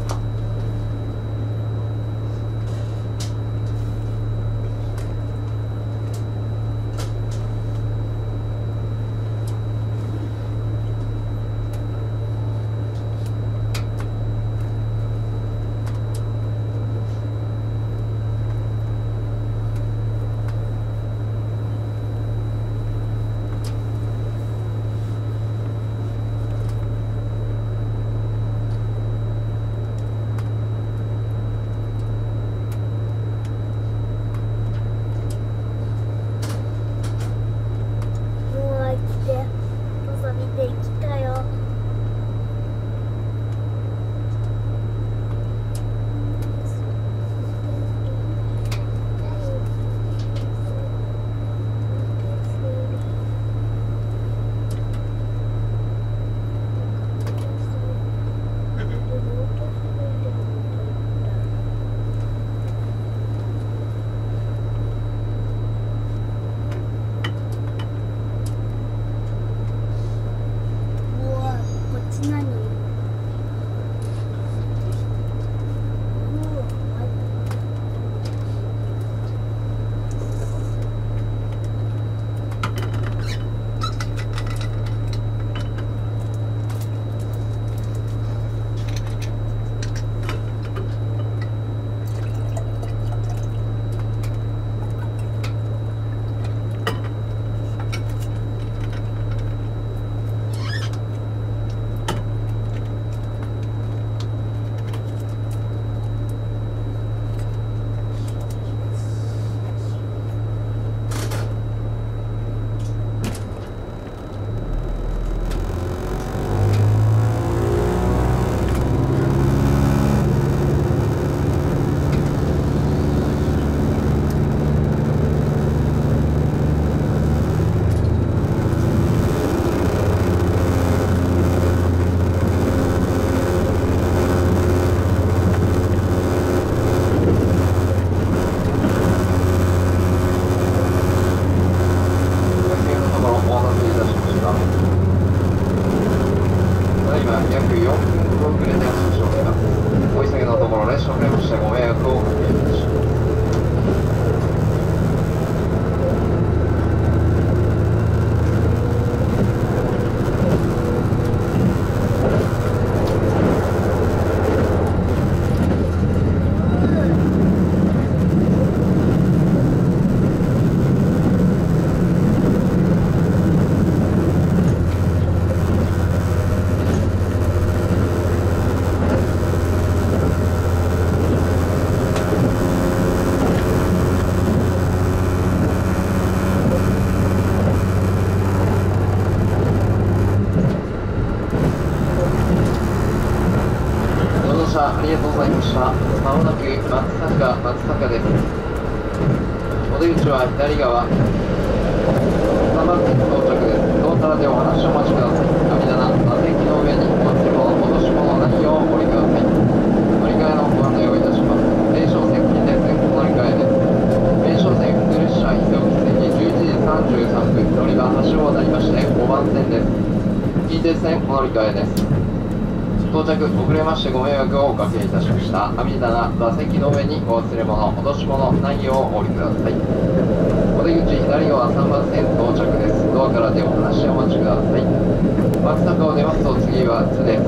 ありがとうございました。まもなく松阪です。お出口は左側。3番線到着です。ドアからでお話をお待ちください。網棚、座席の上にお忘れ物、落とし物何をお降りください。乗り換えのご案内をいたします。名所線近鉄線お乗り換えです。名所線普通列車非常に11時33分、乗り場発車をなりまして5番線です。近鉄線お乗り換えです。到着遅れましてご迷惑をおかけいたしました。網棚、座席の上にお忘れ物、落とし物ないようお降りください。お出口左側3番線到着です。ドアからでお話をお待ちください。松阪を出ますと次は津です。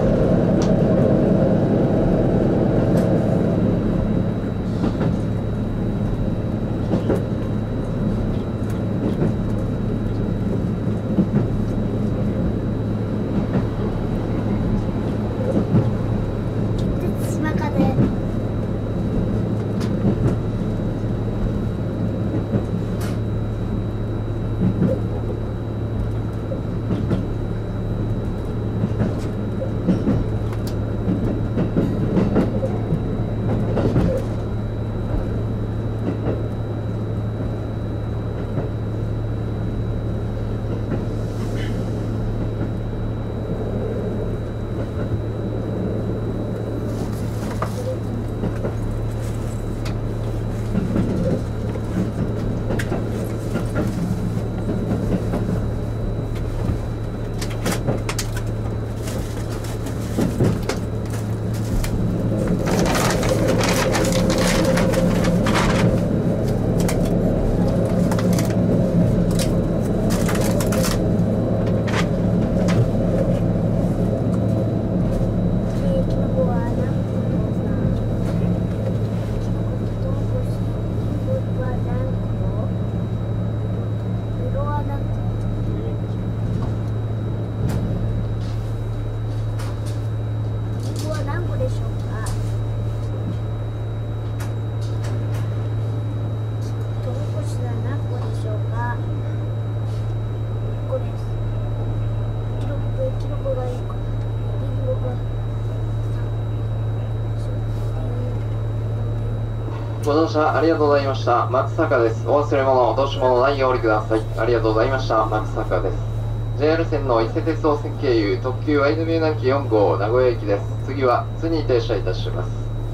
ご乗車ありがとうございました。松坂です。お忘れ物、落とし物ないようお降りください。ありがとうございました。松坂です。JR 線の伊勢鉄道線経由特急アイヌミュー南紀4号名古屋駅です。次は津に停車いたします。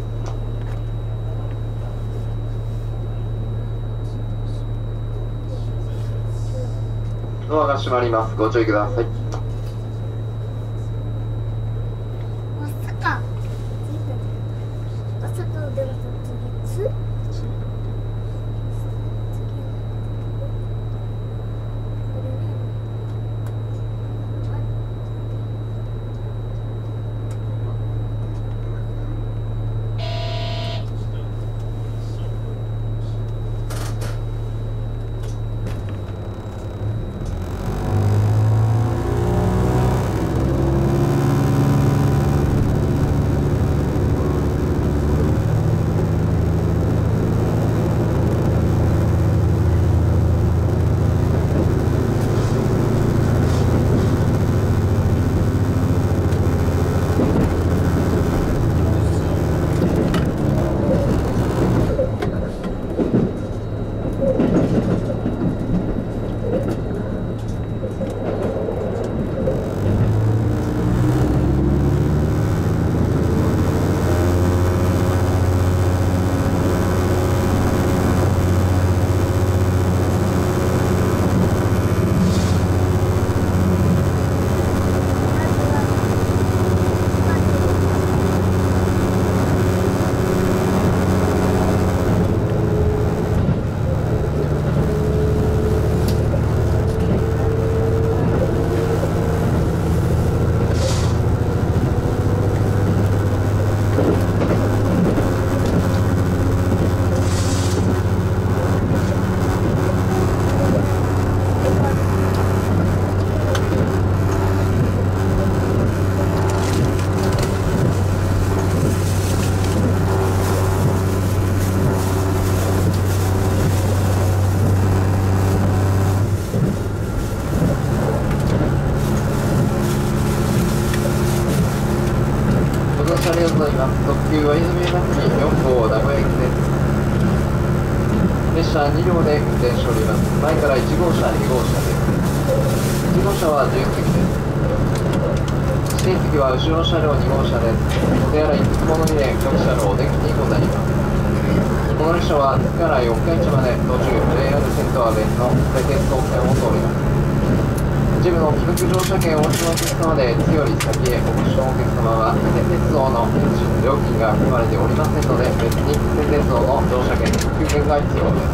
ドアが閉まります。ご注意ください。 まさかまさかの出ました次ありがとうございます。特急は泉南紀4号名古屋駅です。列車2両で運転しております。前から1号車、2号車です。1号車は自由席です。指定席は後ろ車両2号車です。お手洗い、いつもの2年、各車両お出口にございます。この列車は津から四日市まで途中 JR 線とは別の伊勢鉄道線を通ります。一部の帰国乗車券をお持ちのお客様で津より先へお越しのお客様は伊勢鉄道の運賃料金が含まれておりませんので、別に伊勢鉄道の乗車券特急券が必要です。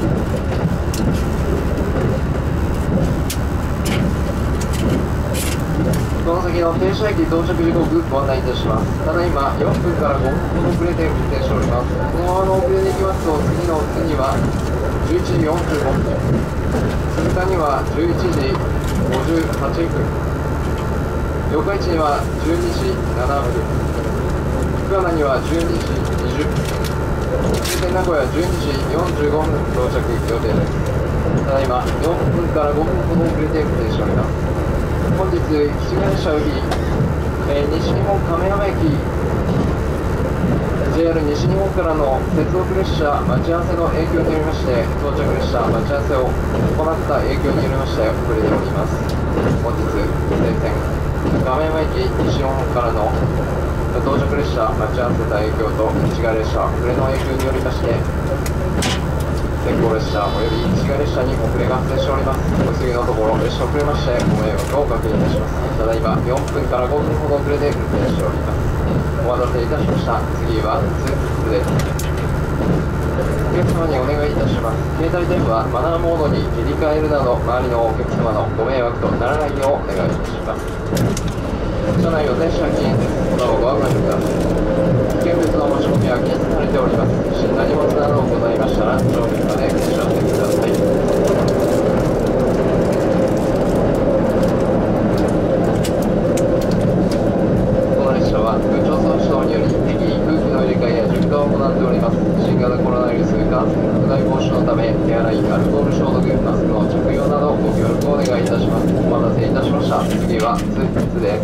この先の停車駅到着時刻ご案内いたします。ただいま4分から5分ほど遅れて運転しております。このままの遅れでいきますと、次の津には11時45分、鈴鹿には11時58分、四日市には12時7分、福山には12時20分、終点名古屋12時45分到着予定です。ただいま4分から5分ほど遅れて運転しております。本日7月車より、西日本亀山駅 JR 西日本からの接続列車待ち合わせの影響によりまして、到着列車待ち合わせを行った影響によりまして遅れております。本日西線亀山駅西日本からの到着列車待ち合わせた影響と市街列車遅れの影響によりまして、先行列車および市街列車に遅れが発生しております。お次のところ列車遅れましてご迷惑をおかけいたします。ただいま4分から5分ほど遅れて運転しております。お待たせいたしました。次は津です。お客様にお願いいたします。携帯電話マナーモードに切り替えるなど、周りのお客様のご迷惑とならないようお願いいたします。車内を全車禁煙です。なおご案内ください。危険物の持ち込みは禁止されております。もし何物などございましたら乗務員までお知らせください。空調装置等により適宜空気の入れ替えや循環を行っております。新型コロナウイルス感染拡大防止のため、手洗い、アルコール消毒、マスクの着用などご協力をお願いいたします。お待たせいたしました。次は津です。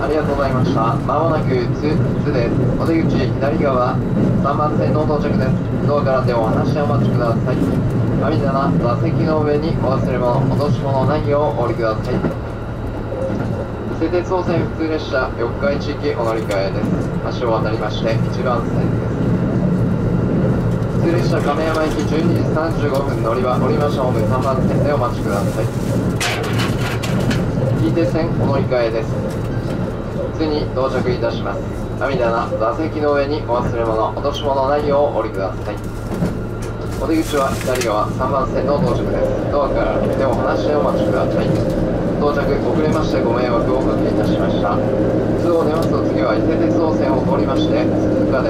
ありがとうございました。まもなく津です。お出口左側、3番線の到着です。ドアから手を離してお待ちください。網棚、座席の上にお忘れ物、落とし物ないようお降りください。伊勢鉄道線普通列車、四日市行きお乗り換えです。橋を渡りまして、1番線です。普通列車亀山行き12時35分乗り場、降りましょう。3番線でお待ちください。近鉄線お乗り換えです。ついに到着いたします。網棚、座席の上にお忘れ物、落とし物ないようお降りください。お出口は左側、3番線の到着です。ドアから手を離してお待ちください。到着遅れましてご迷惑をおかけいたしました。通を出ますと次は伊勢鉄道線を通りまして鈴鹿です。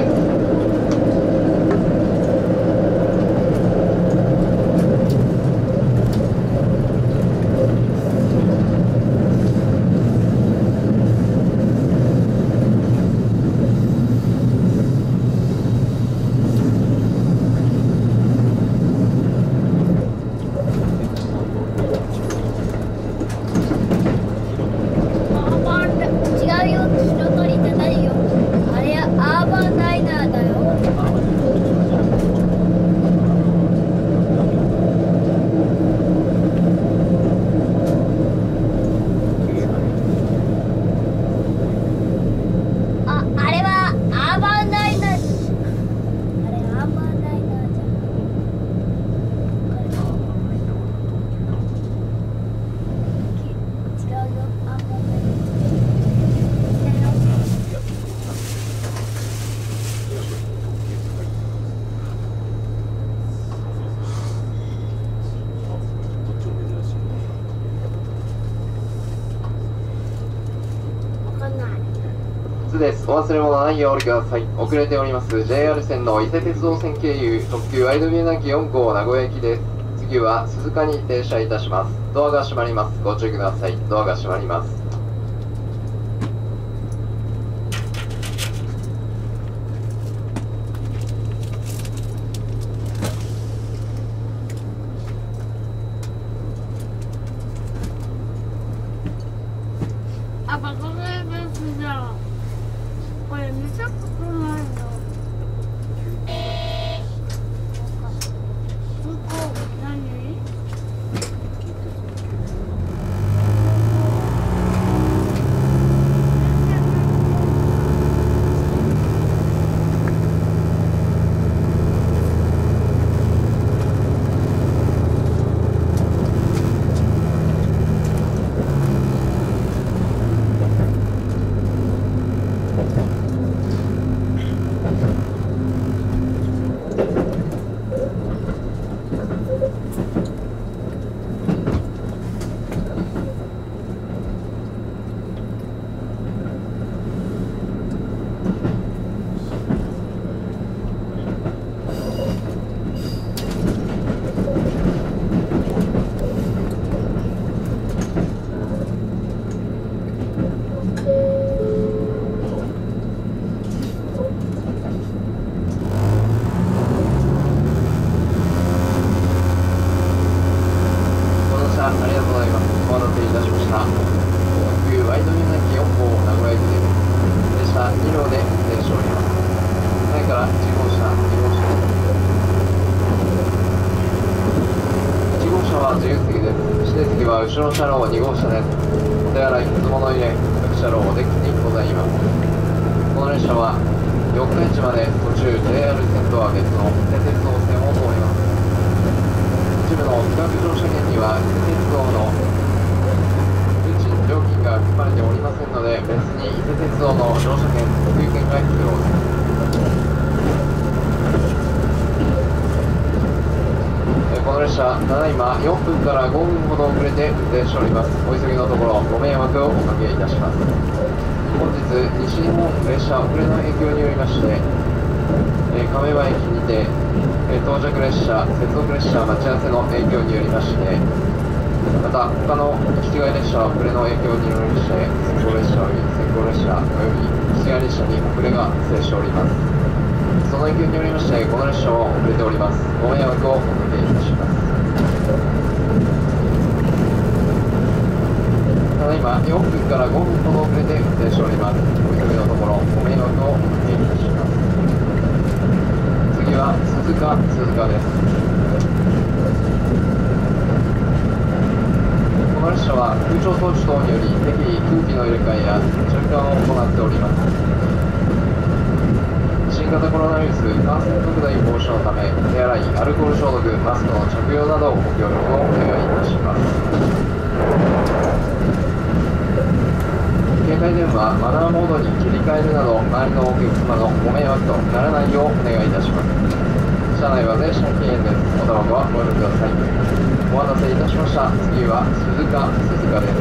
です。お忘れ物ないようお降りください。遅れております JR 線の伊勢鉄道線経由特急アイドビューナキ4号名古屋行きです。次は鈴鹿に停車いたします。ドアが閉まります。ご注意ください。ドアが閉まります。 あ、バカゲームじゃん。これ見たことないの。向こう何？後ろ車両2号車です。お手洗い、水物入れ、各車両おデッキにございます。この列車は四日市まで途中 JR 線とは別の伊勢鉄道線を通ります。一部の企画乗車券には伊勢鉄道の運賃料金が含まれておりませんので、別に伊勢鉄道の乗車券、特有券が必要です。この列車、ただいま4分から5分ほど遅れて運転しております。お急ぎのところ、ご迷惑をおかけいたします。本日、西日本列車遅れの影響によりまして、亀山駅にて、到着列車、接続列車待ち合わせの影響によりまして、また他の行き違い列車遅れの影響によりまして、先行列車および先行列車および行き違い列車に遅れが発生しております。その影響によりまして、この列車は遅れております。ご迷惑をおかけいたします。ただいま今4分から5分ほど遅れて運転しております。お急ぎのところご迷惑をおかけいたします。次は鈴鹿です。この列車は空調装置等により適宜空気の入れ替えや循環を行っております。新型コロナウイルス感染拡大防止のため手洗い、アルコール消毒、マスクの着用などご協力をお願いいたします。携帯電話マナーモードに切り替えるなど周りのお客様のご迷惑とならないようお願いいたします。車内は全車禁煙です。おタバコはご遠慮ください。お待たせいたしました。次は鈴鹿です。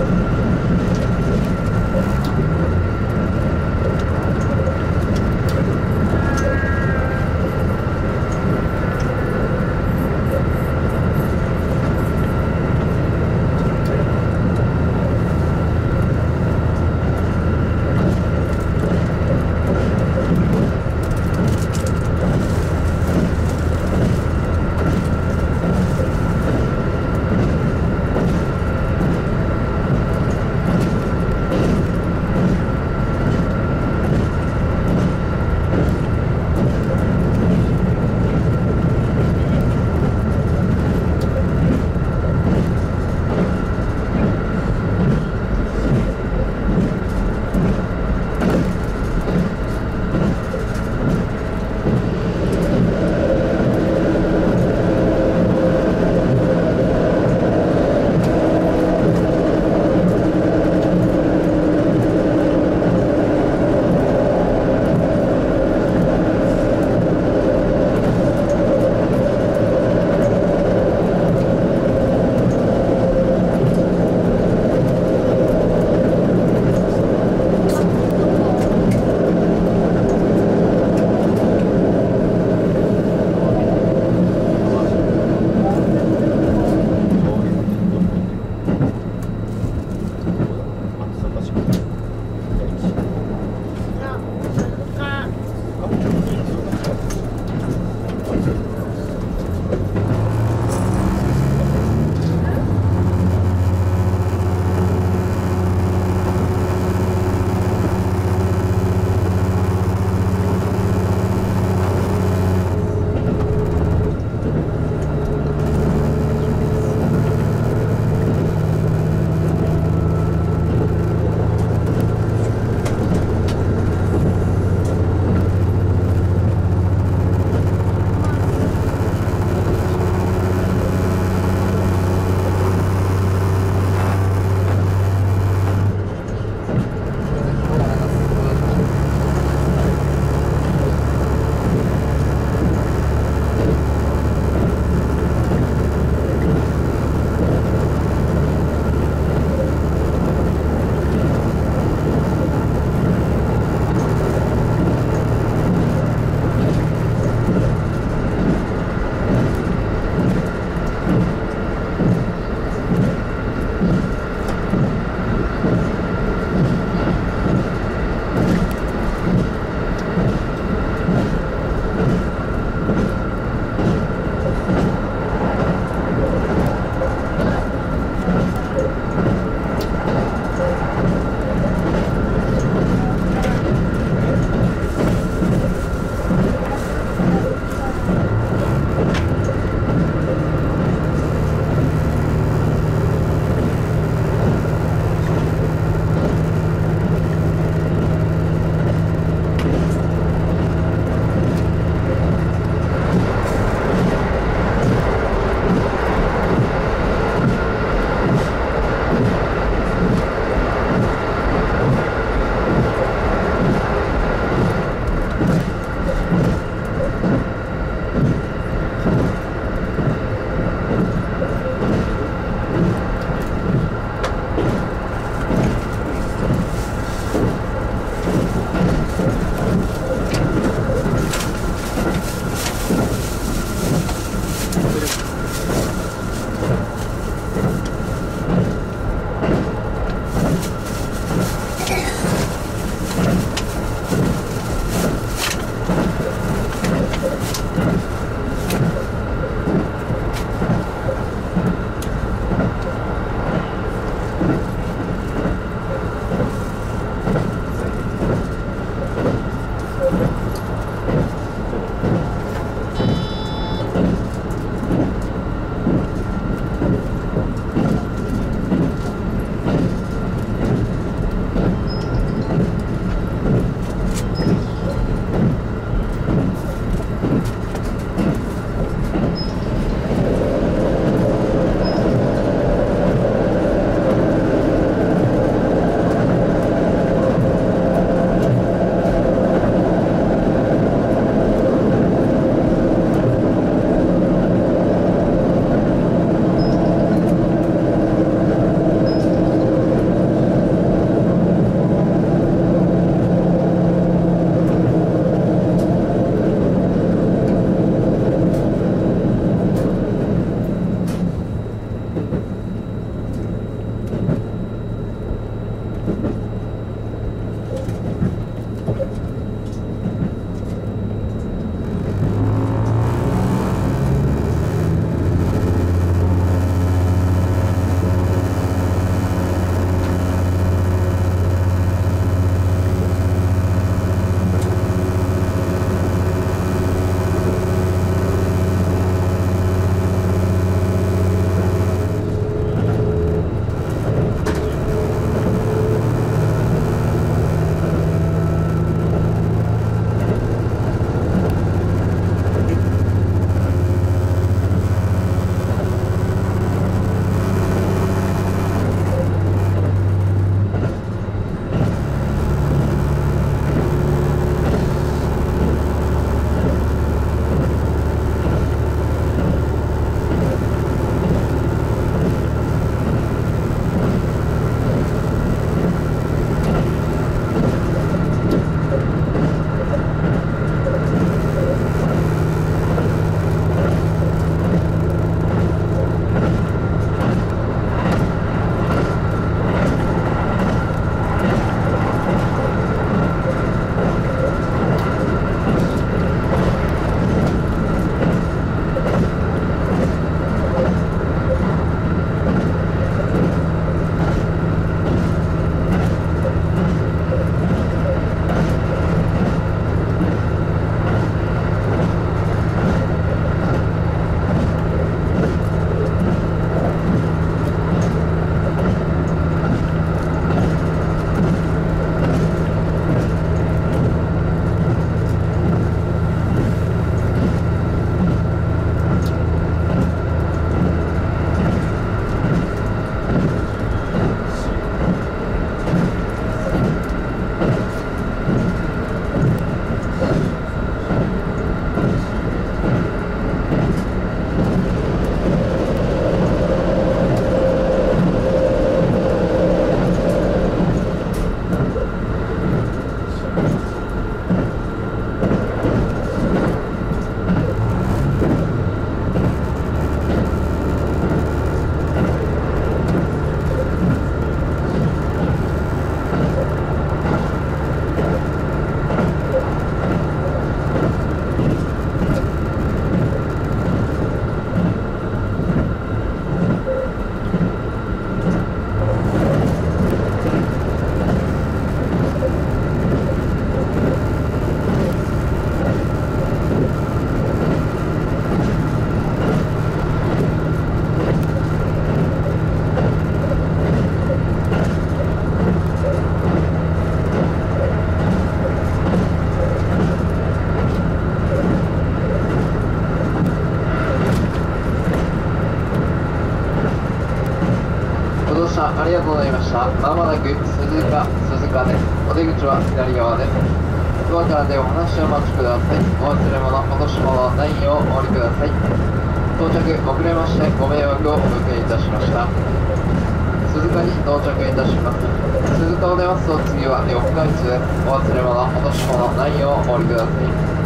ありがとうございました。まもなく鈴鹿です。お出口は左側です。ドアからでお話をお待ちください。お忘れ物、落とし物ないようお降りください。到着遅れましてご迷惑をおかけいたしました。鈴鹿に到着いたします。鈴鹿を出ますと次は四日市です。お忘れ物、落とし物ないようお降りください。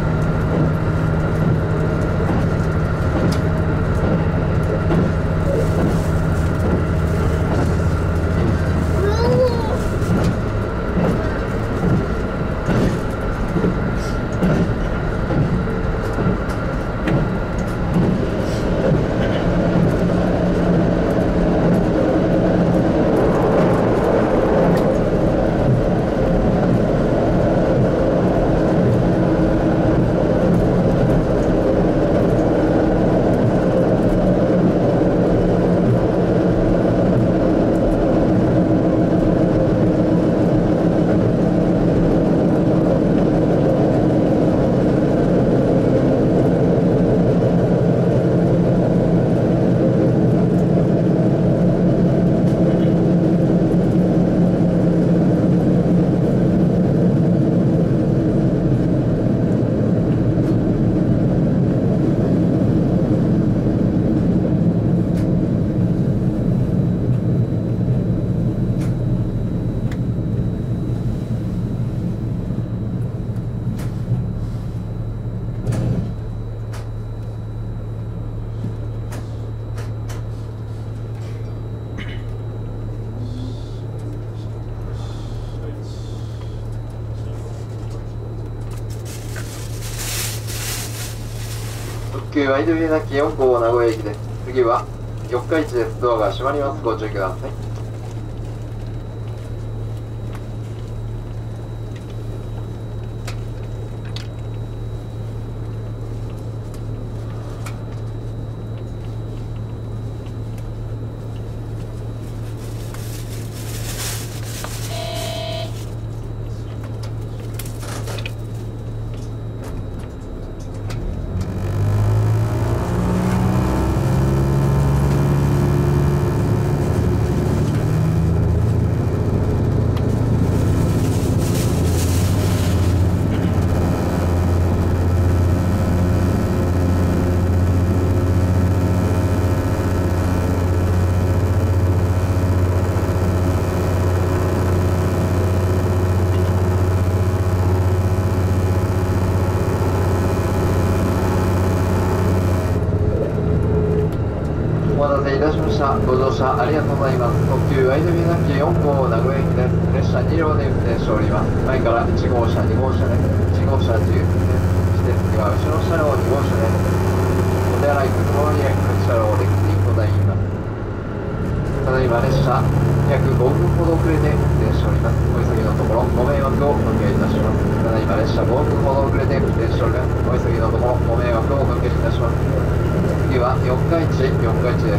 特急ワイドビューなき4号名古屋駅です。次は四日市です。ドアが閉まります。ご注意ください。ご乗車ありがとうございます。特急ワイドビューナッキ4号名古屋駅です。列車2両で運転しております。前から1号車、2号車です。1号車自由席です。そして次は後ろ車両2号車です。お手洗い、くつもりへ各車両列にございます。ただいま列車約5分ほど遅れて運転しております。お急ぎのところご迷惑をおかけいたします。ただいま列車5分ほど遅れて運転しております。お急ぎのところご迷惑をおかけいたします。次は四日市です。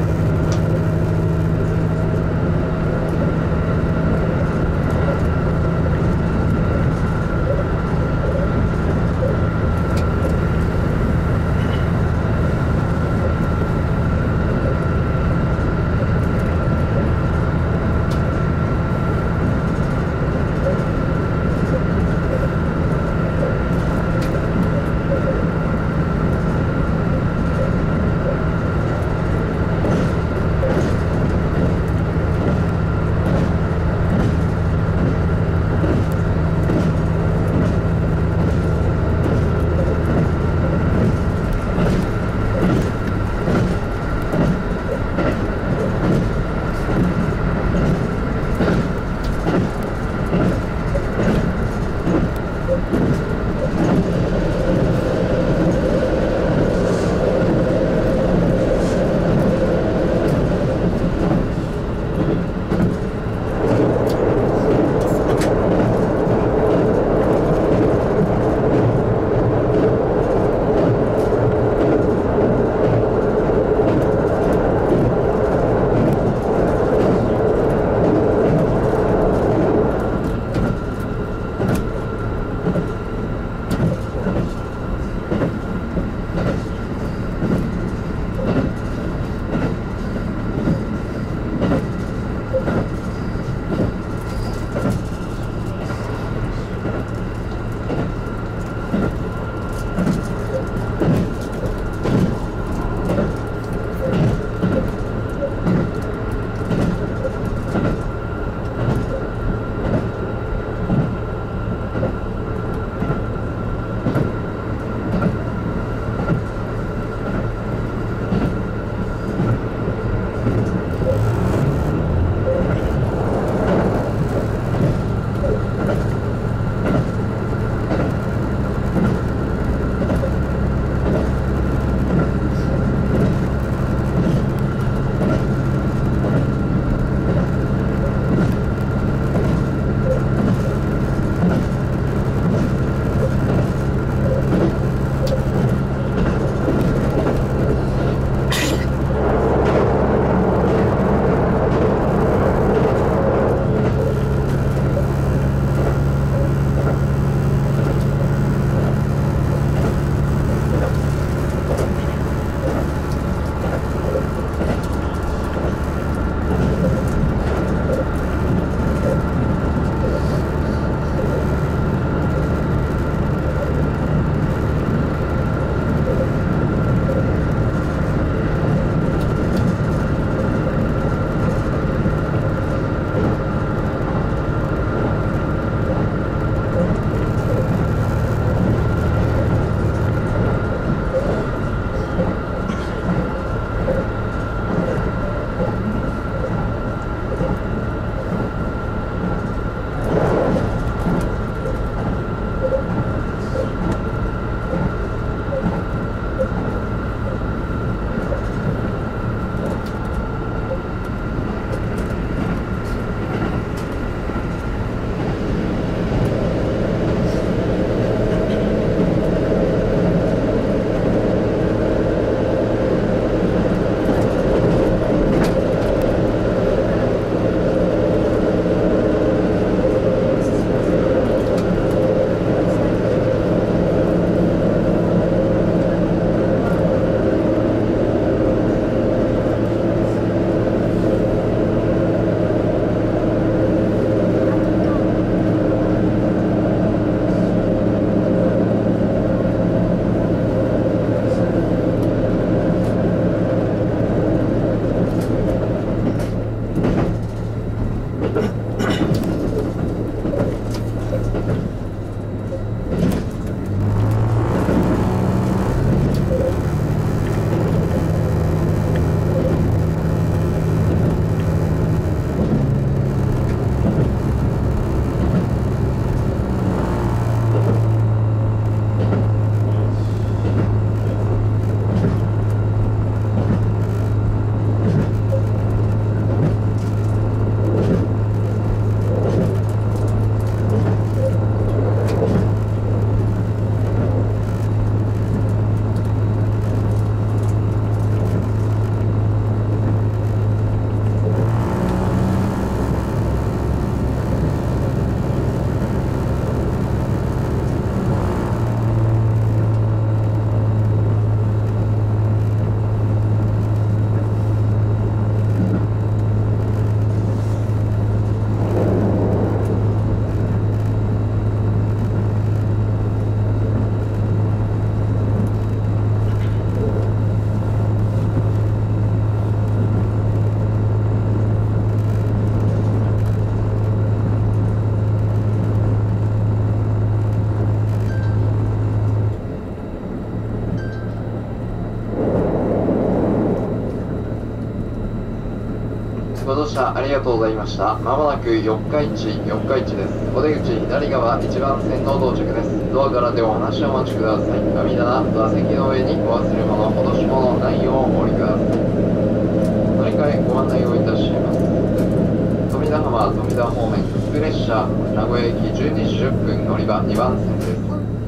乗車ありがとうございました。まもなく四日市です。お出口左側1番線の到着です。ドアからでお話をお待ちください。神棚、座席の上にお忘れ物、落とし物ないようお降りください。乗り換えご案内をいたします。富田浜、富田方面、普通列車、名古屋駅12時10分乗り場2番線です。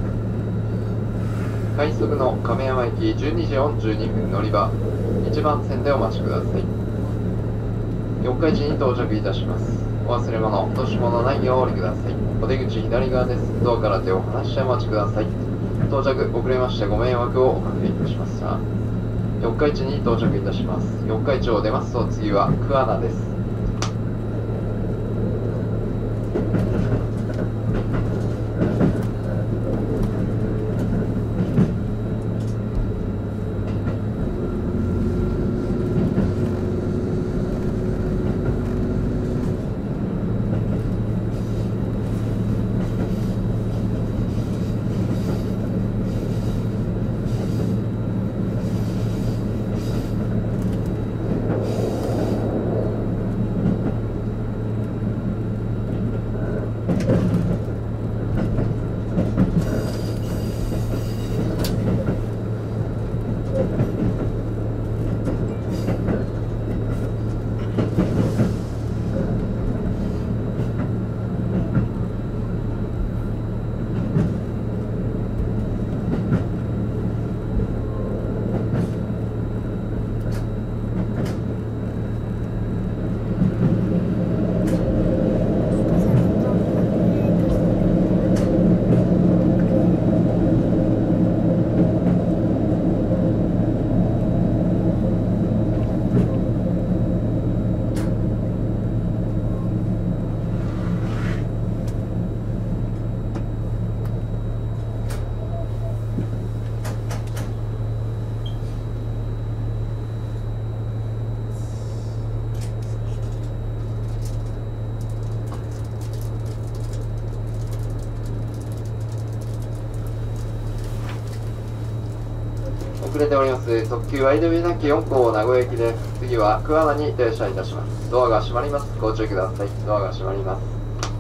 快速の亀山駅12時42分乗り場1番線でお待ちください。四日市に到着いたします。お忘れ物、落とし物ないようお降りください。お出口左側です。ドアから手を離してお待ちください。到着遅れましてご迷惑をおかけいたしました。四日市に到着いたします。四日市を出ますと次は桑名です。遅れております。特急ワイドビーナッキ4号名古屋行きです。次は桑名に停車いたします。ドアが閉まります。ご注意ください。ドアが閉まります。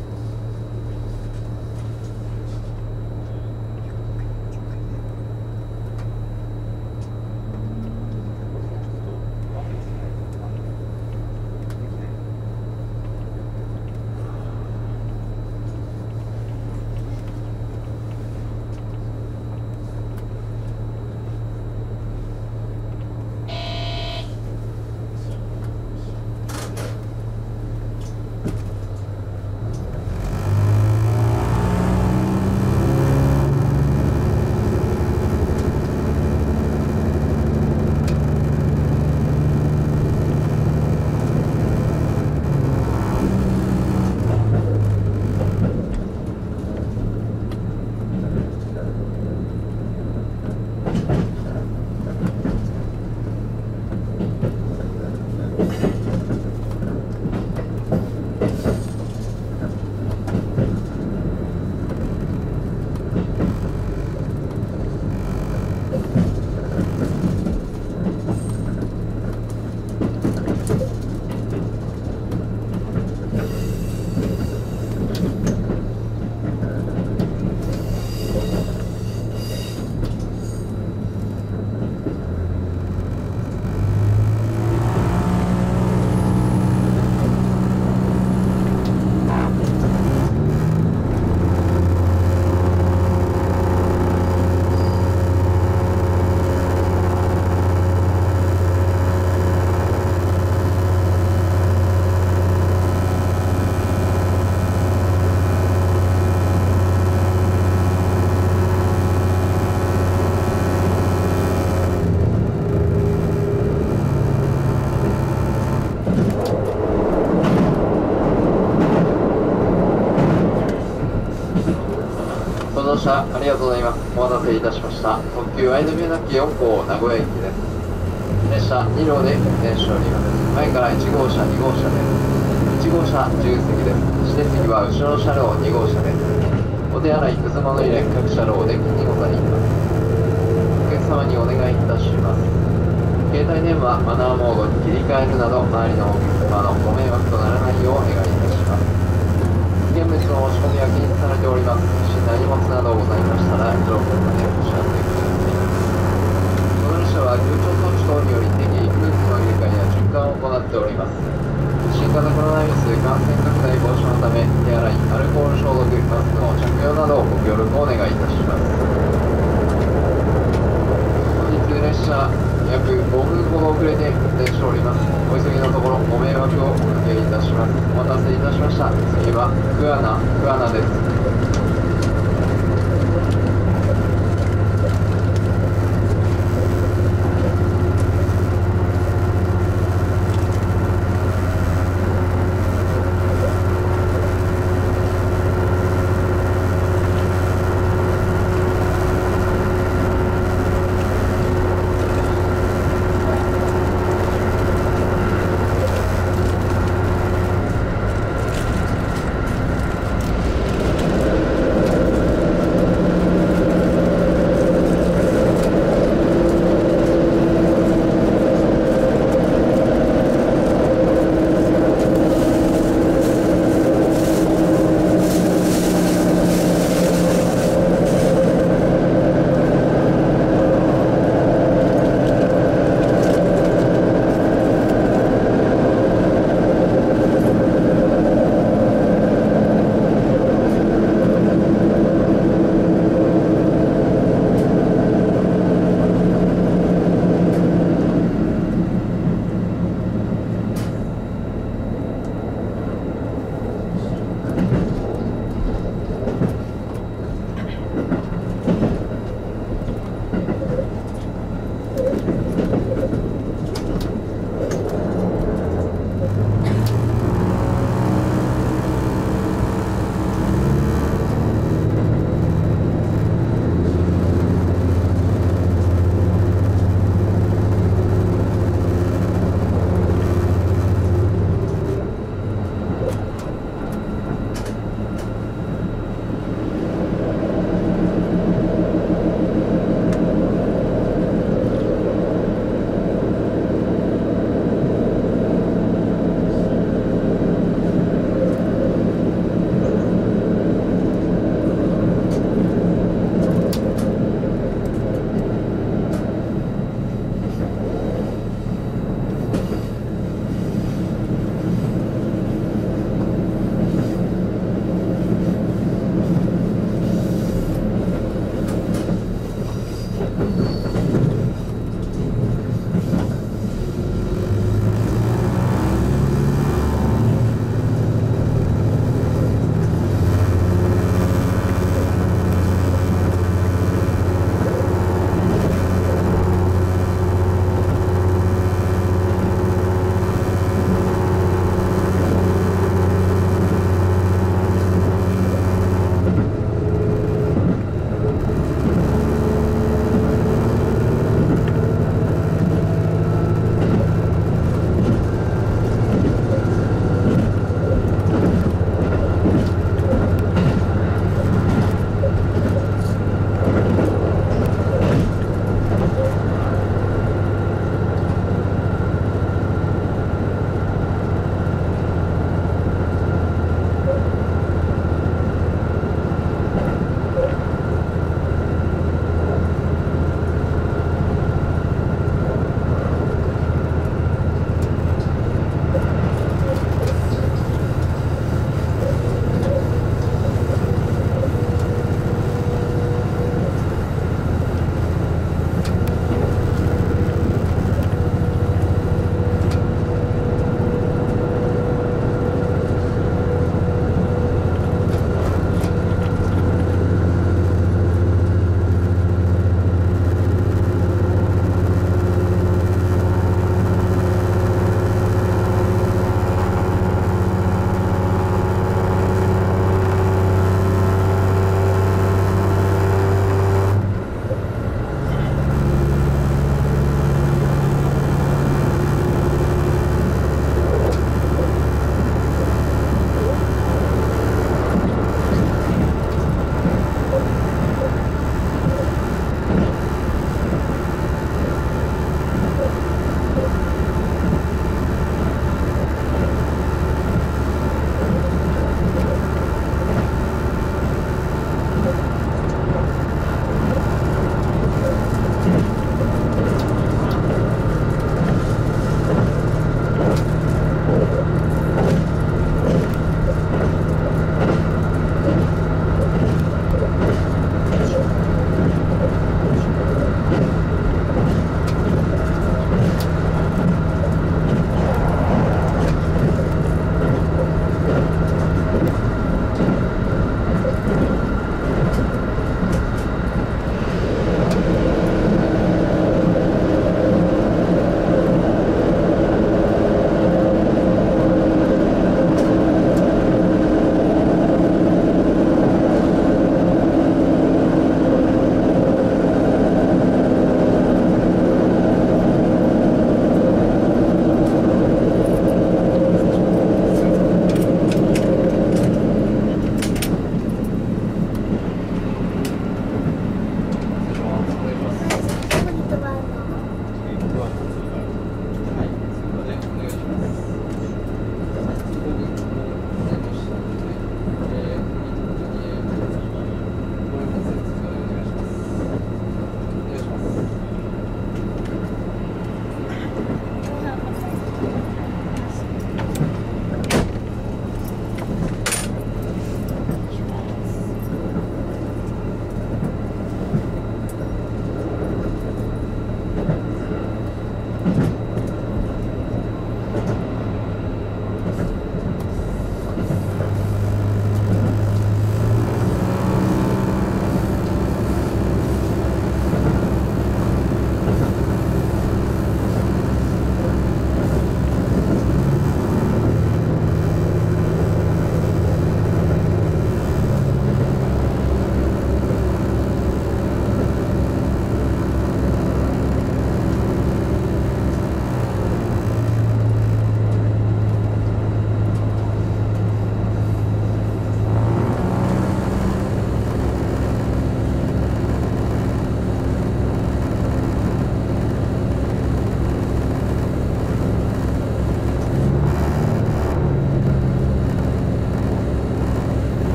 車ありがとうございます。お待たせいたしました。特急ワイドビューナッキ4号名古屋駅です。列車2両で運転しております。前から1号車、2号車です。1号車自由席です。指定席は後ろの車両2号車です。お手洗い、くず物入れ、各車両デッキにございます。お客様にお願いいたします。携帯電話まマナーモードに切り替えるなど周りのお客様のご迷惑とならないようお願いいたします。危険物の押し込みは禁止されております。不審な荷物などございましたら上空までお知らせください。この列車は空調装置等により適宜空気の入れ替えや循環を行っております。新型コロナウイルス感染拡大防止のため手洗い、アルコール消毒、マスクの着用などご協力をお願いいたします。本日列車約5分ほど遅れて運転しております。お急ぎのところご迷惑をおかけいたします。お待たせいたしました。次は桑名です。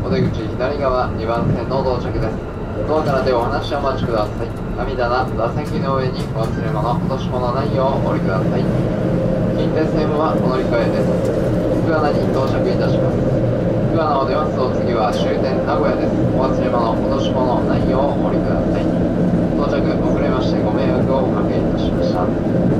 お出口左側2番線の到着です。ドアから手を離してお待ちください。網棚、座席の上にお忘れ物、落とし物ないようお降りください。近鉄線はお乗り換えです。福穴に到着いたします。福穴を出ますと次は終点名古屋です。お忘れ物、落とし物ないようお降りください。到着遅れましてご迷惑をおかけいたしました。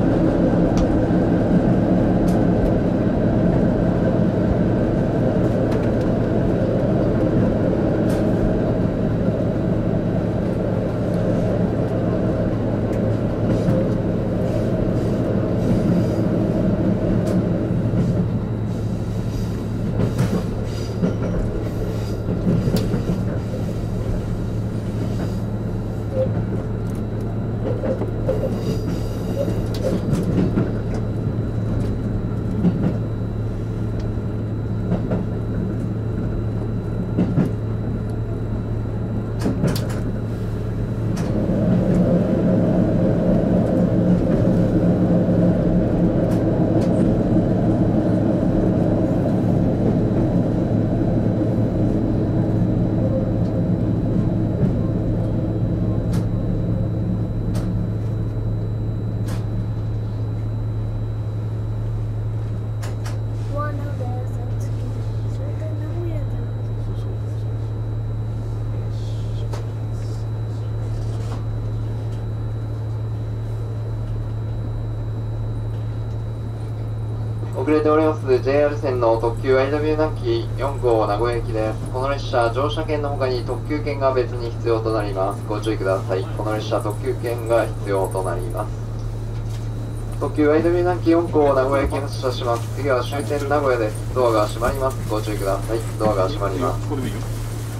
遅れております JR 線の特急 IW 南紀4号名古屋行きです。この列車乗車券の他に特急券が別に必要となります。ご注意ください。この列車特急券が必要となります。特急 IW 南紀4号名古屋行き発車します。次は終点名古屋です。ドアが閉まります。ご注意ください。ドアが閉まります。 これでいいよ。よ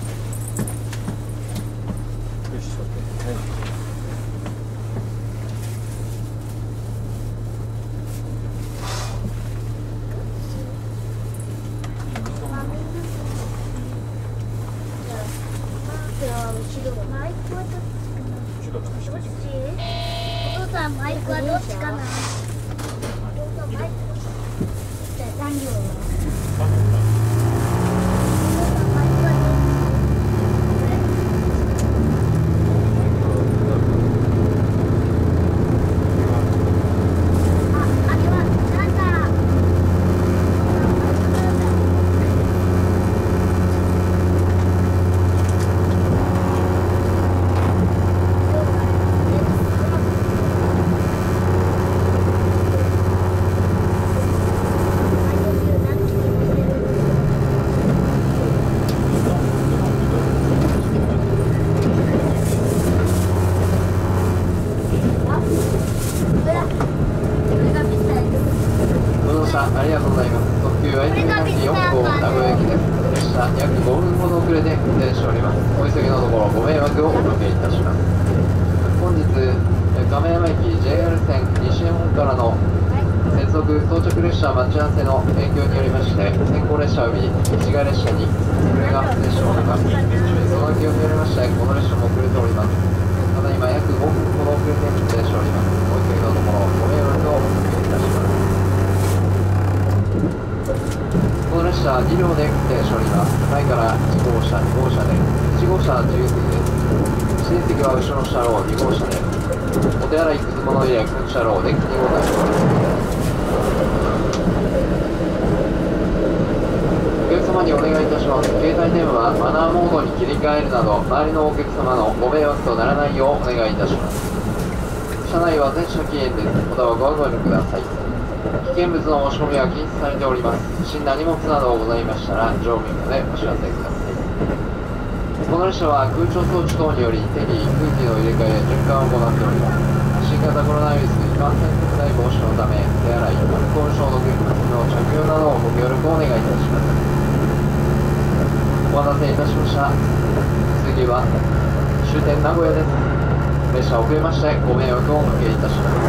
し、はい。 お父さんマイクはどっちかな。お父さんマイクじゃあ残業はありがとうございます。特急 IW 南紀4号名古屋行きです。列車約5分ほど遅れて運転しております。お急ぎのところご迷惑をおかけいたします。本日亀山駅 JR 線西日本からの接続到着列車待ち合わせの影響によりまして先行列車及び市街列車に遅れが発生しております。その影響によりましてこの列車も遅れております。ただ今約5分ほど遅れて運転しております。お急ぎのところご迷惑をおかけいたします。この列車2両で運転しております。前から1号車、2号車で、1号車は自由席です。指定席は後ろの車両2号車で、お手洗い、くず物入れ、君車両、デッキにございます。お客様にお願いいたします。携帯電話、マナーモードに切り替えるなど、周りのお客様のご迷惑とならないようお願いいたします。車内は全車禁煙です。おタバコはご遠慮ください。危険物の押し込みは禁止されております。不審な荷物などございましたら乗務員までお知らせください。この列車は空調装置等により適宜空気の入れ替え循環を行っております。新型コロナウイルス感染拡大防止のため手洗い、アルコール消毒、マスクの着用などをご協力をお願いいたします。お待たせいたしました。次は終点名古屋です。列車遅れましてご迷惑をおかけいたします。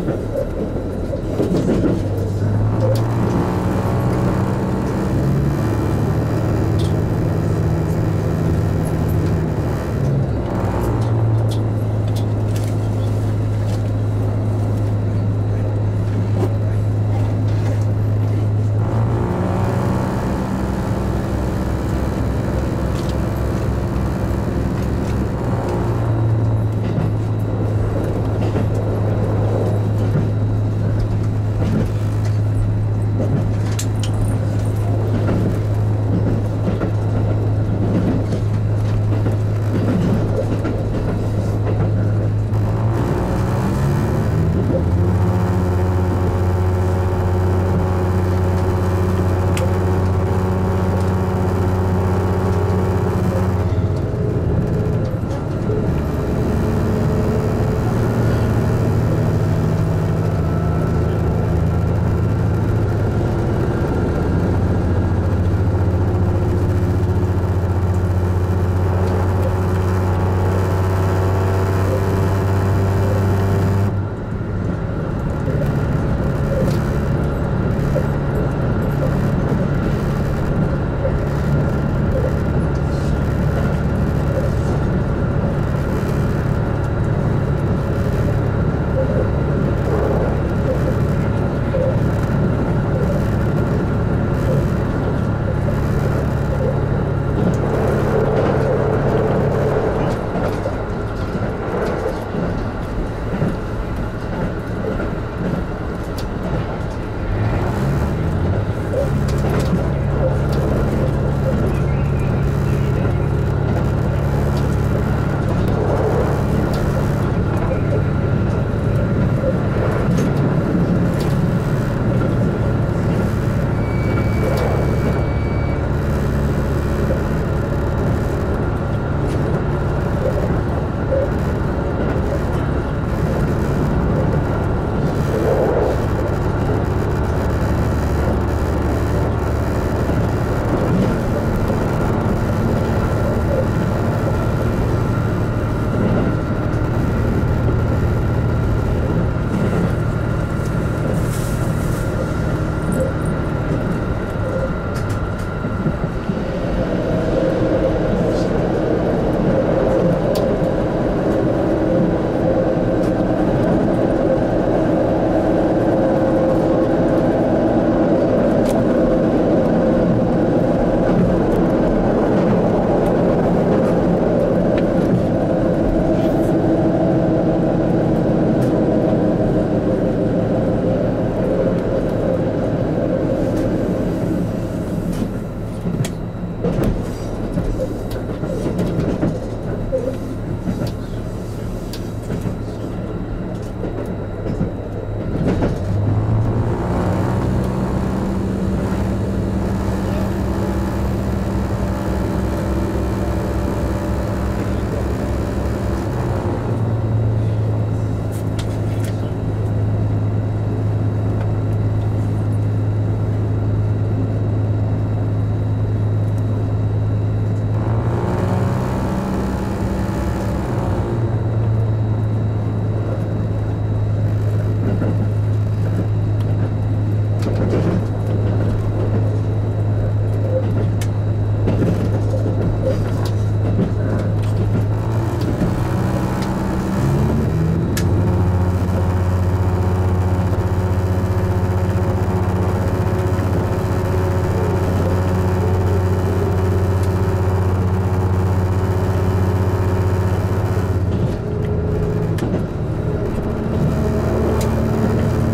は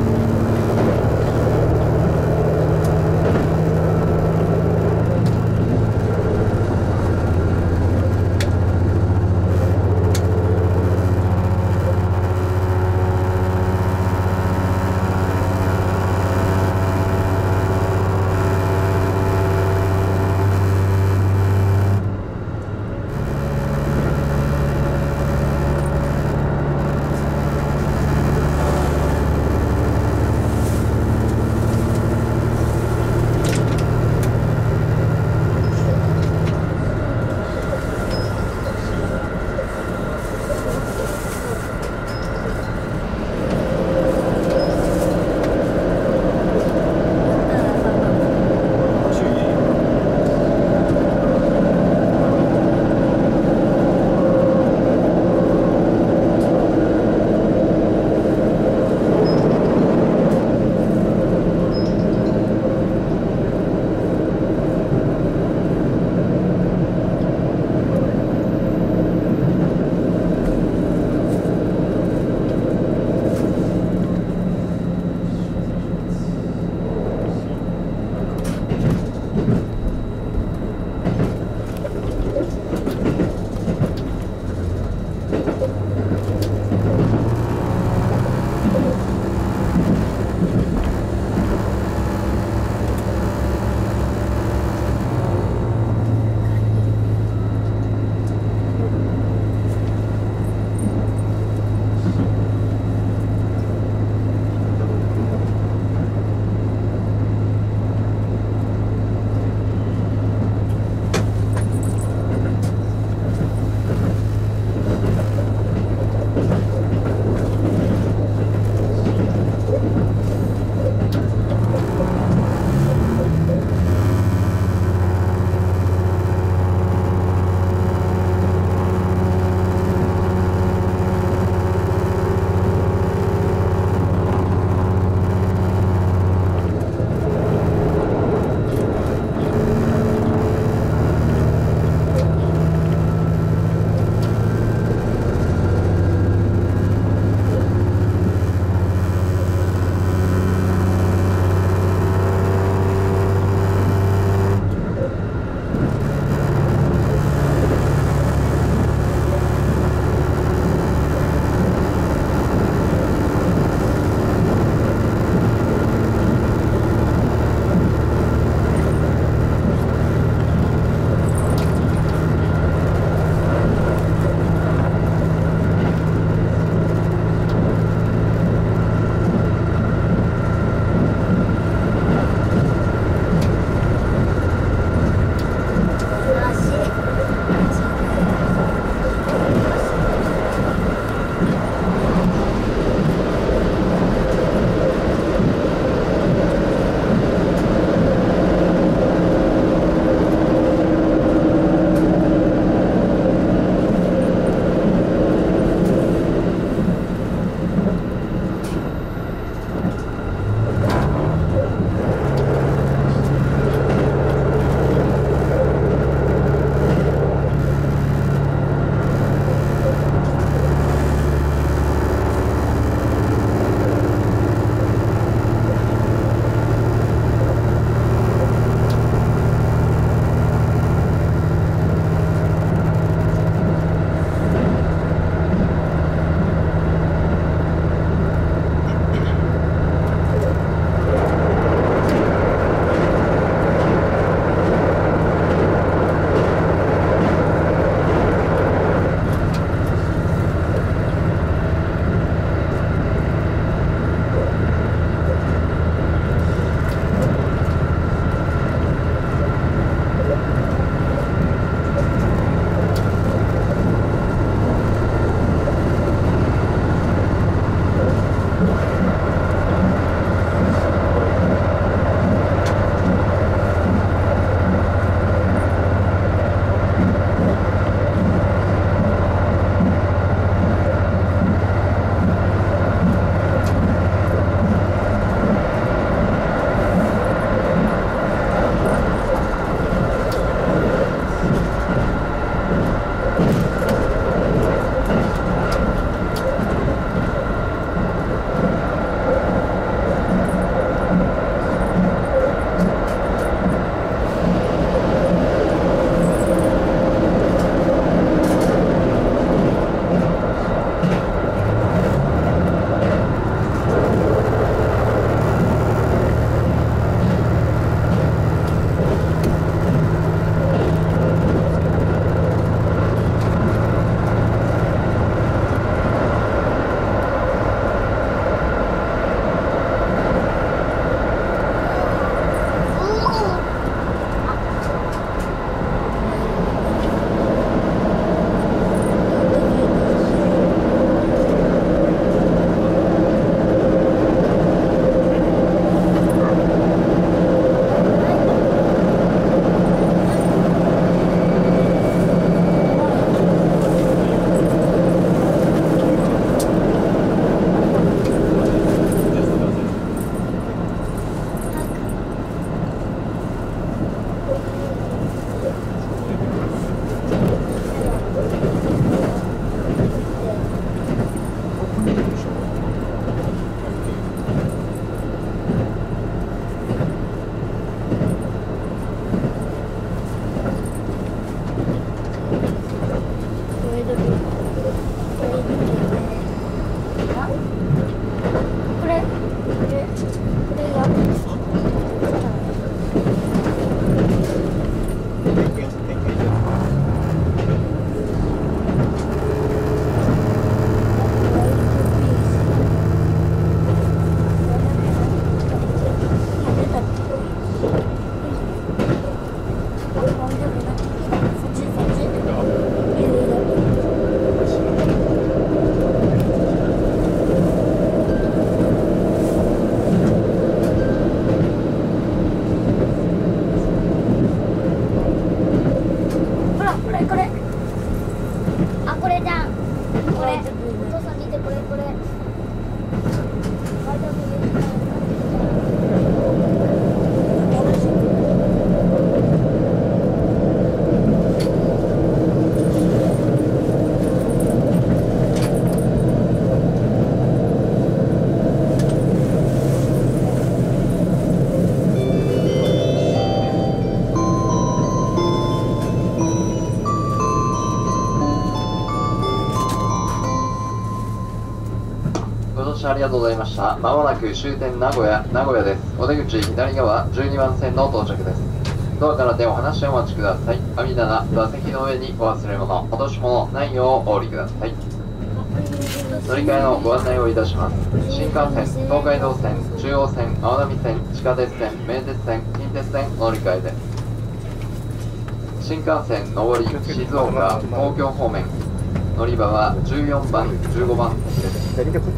ありがとうございました。まもなく終点名古屋です。お出口左側12番線の到着です。ドアから手を離してお待ちください。網棚、座席の上にお忘れ物、落とし物ないようお降りください。乗り換えのご案内をいたします。新幹線、東海道線、中央線、青波線、地下鉄線、名鉄線、近鉄線乗り換えで。新幹線上り静岡、東京方面。乗り場は14番、15番線です。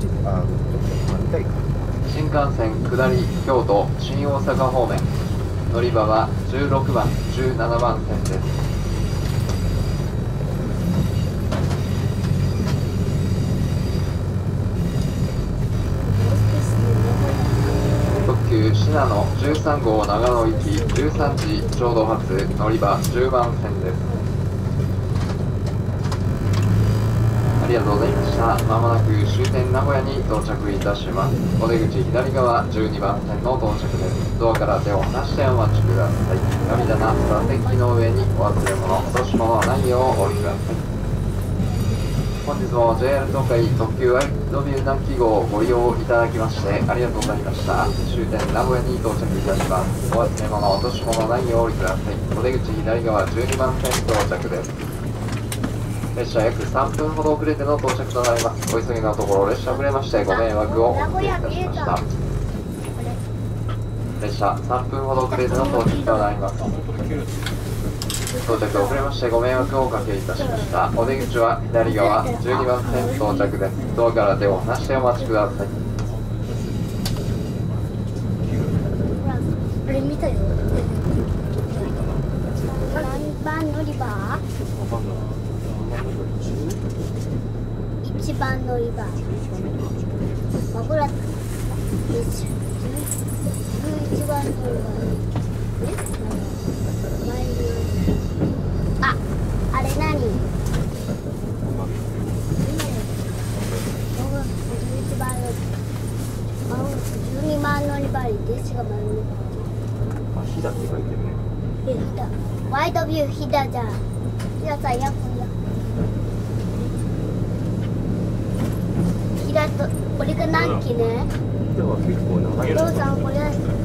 新幹線下り京都、新大阪方面。乗り場は16番、17番線です。特急信濃13号長野行き13時ちょうど発、乗り場10番線です。ありがとうございました。まもなく終点名古屋に到着いたします。お出口左側12番線の到着です。ドアから手を離してお待ちください。網棚、座席の上にお忘れ物、落とし物はないようお降りください。本日も JR 東海特急ワイドビュー南紀号をご利用いただきましてありがとうございました。終点名古屋に到着いたします。お忘れ物、落とし物ないようお降りください。お出口左側12番線到着です。列車約3分ほど遅れての到着となります。お急ぎのところ列車遅れましてご迷惑をおかけいたしました。列車3分ほど遅れての到着となります。到着遅れましてご迷惑をおかけいたしました。お出口は左側12番線到着です。ドアから手を離してお待ちください。 これ見たよ。何番乗り場？1番乗り場。まこら11番乗り場。あ、あれ何？11番乗り場。12番乗り場にですが丸め。 あ、飛騨って書いてるね。 飛騨。ワイドビュー飛騨じゃん。飛騨さんやこんや。飛騨とこれが何期ね？ 飛騨は結構長い。 お父さんこれ。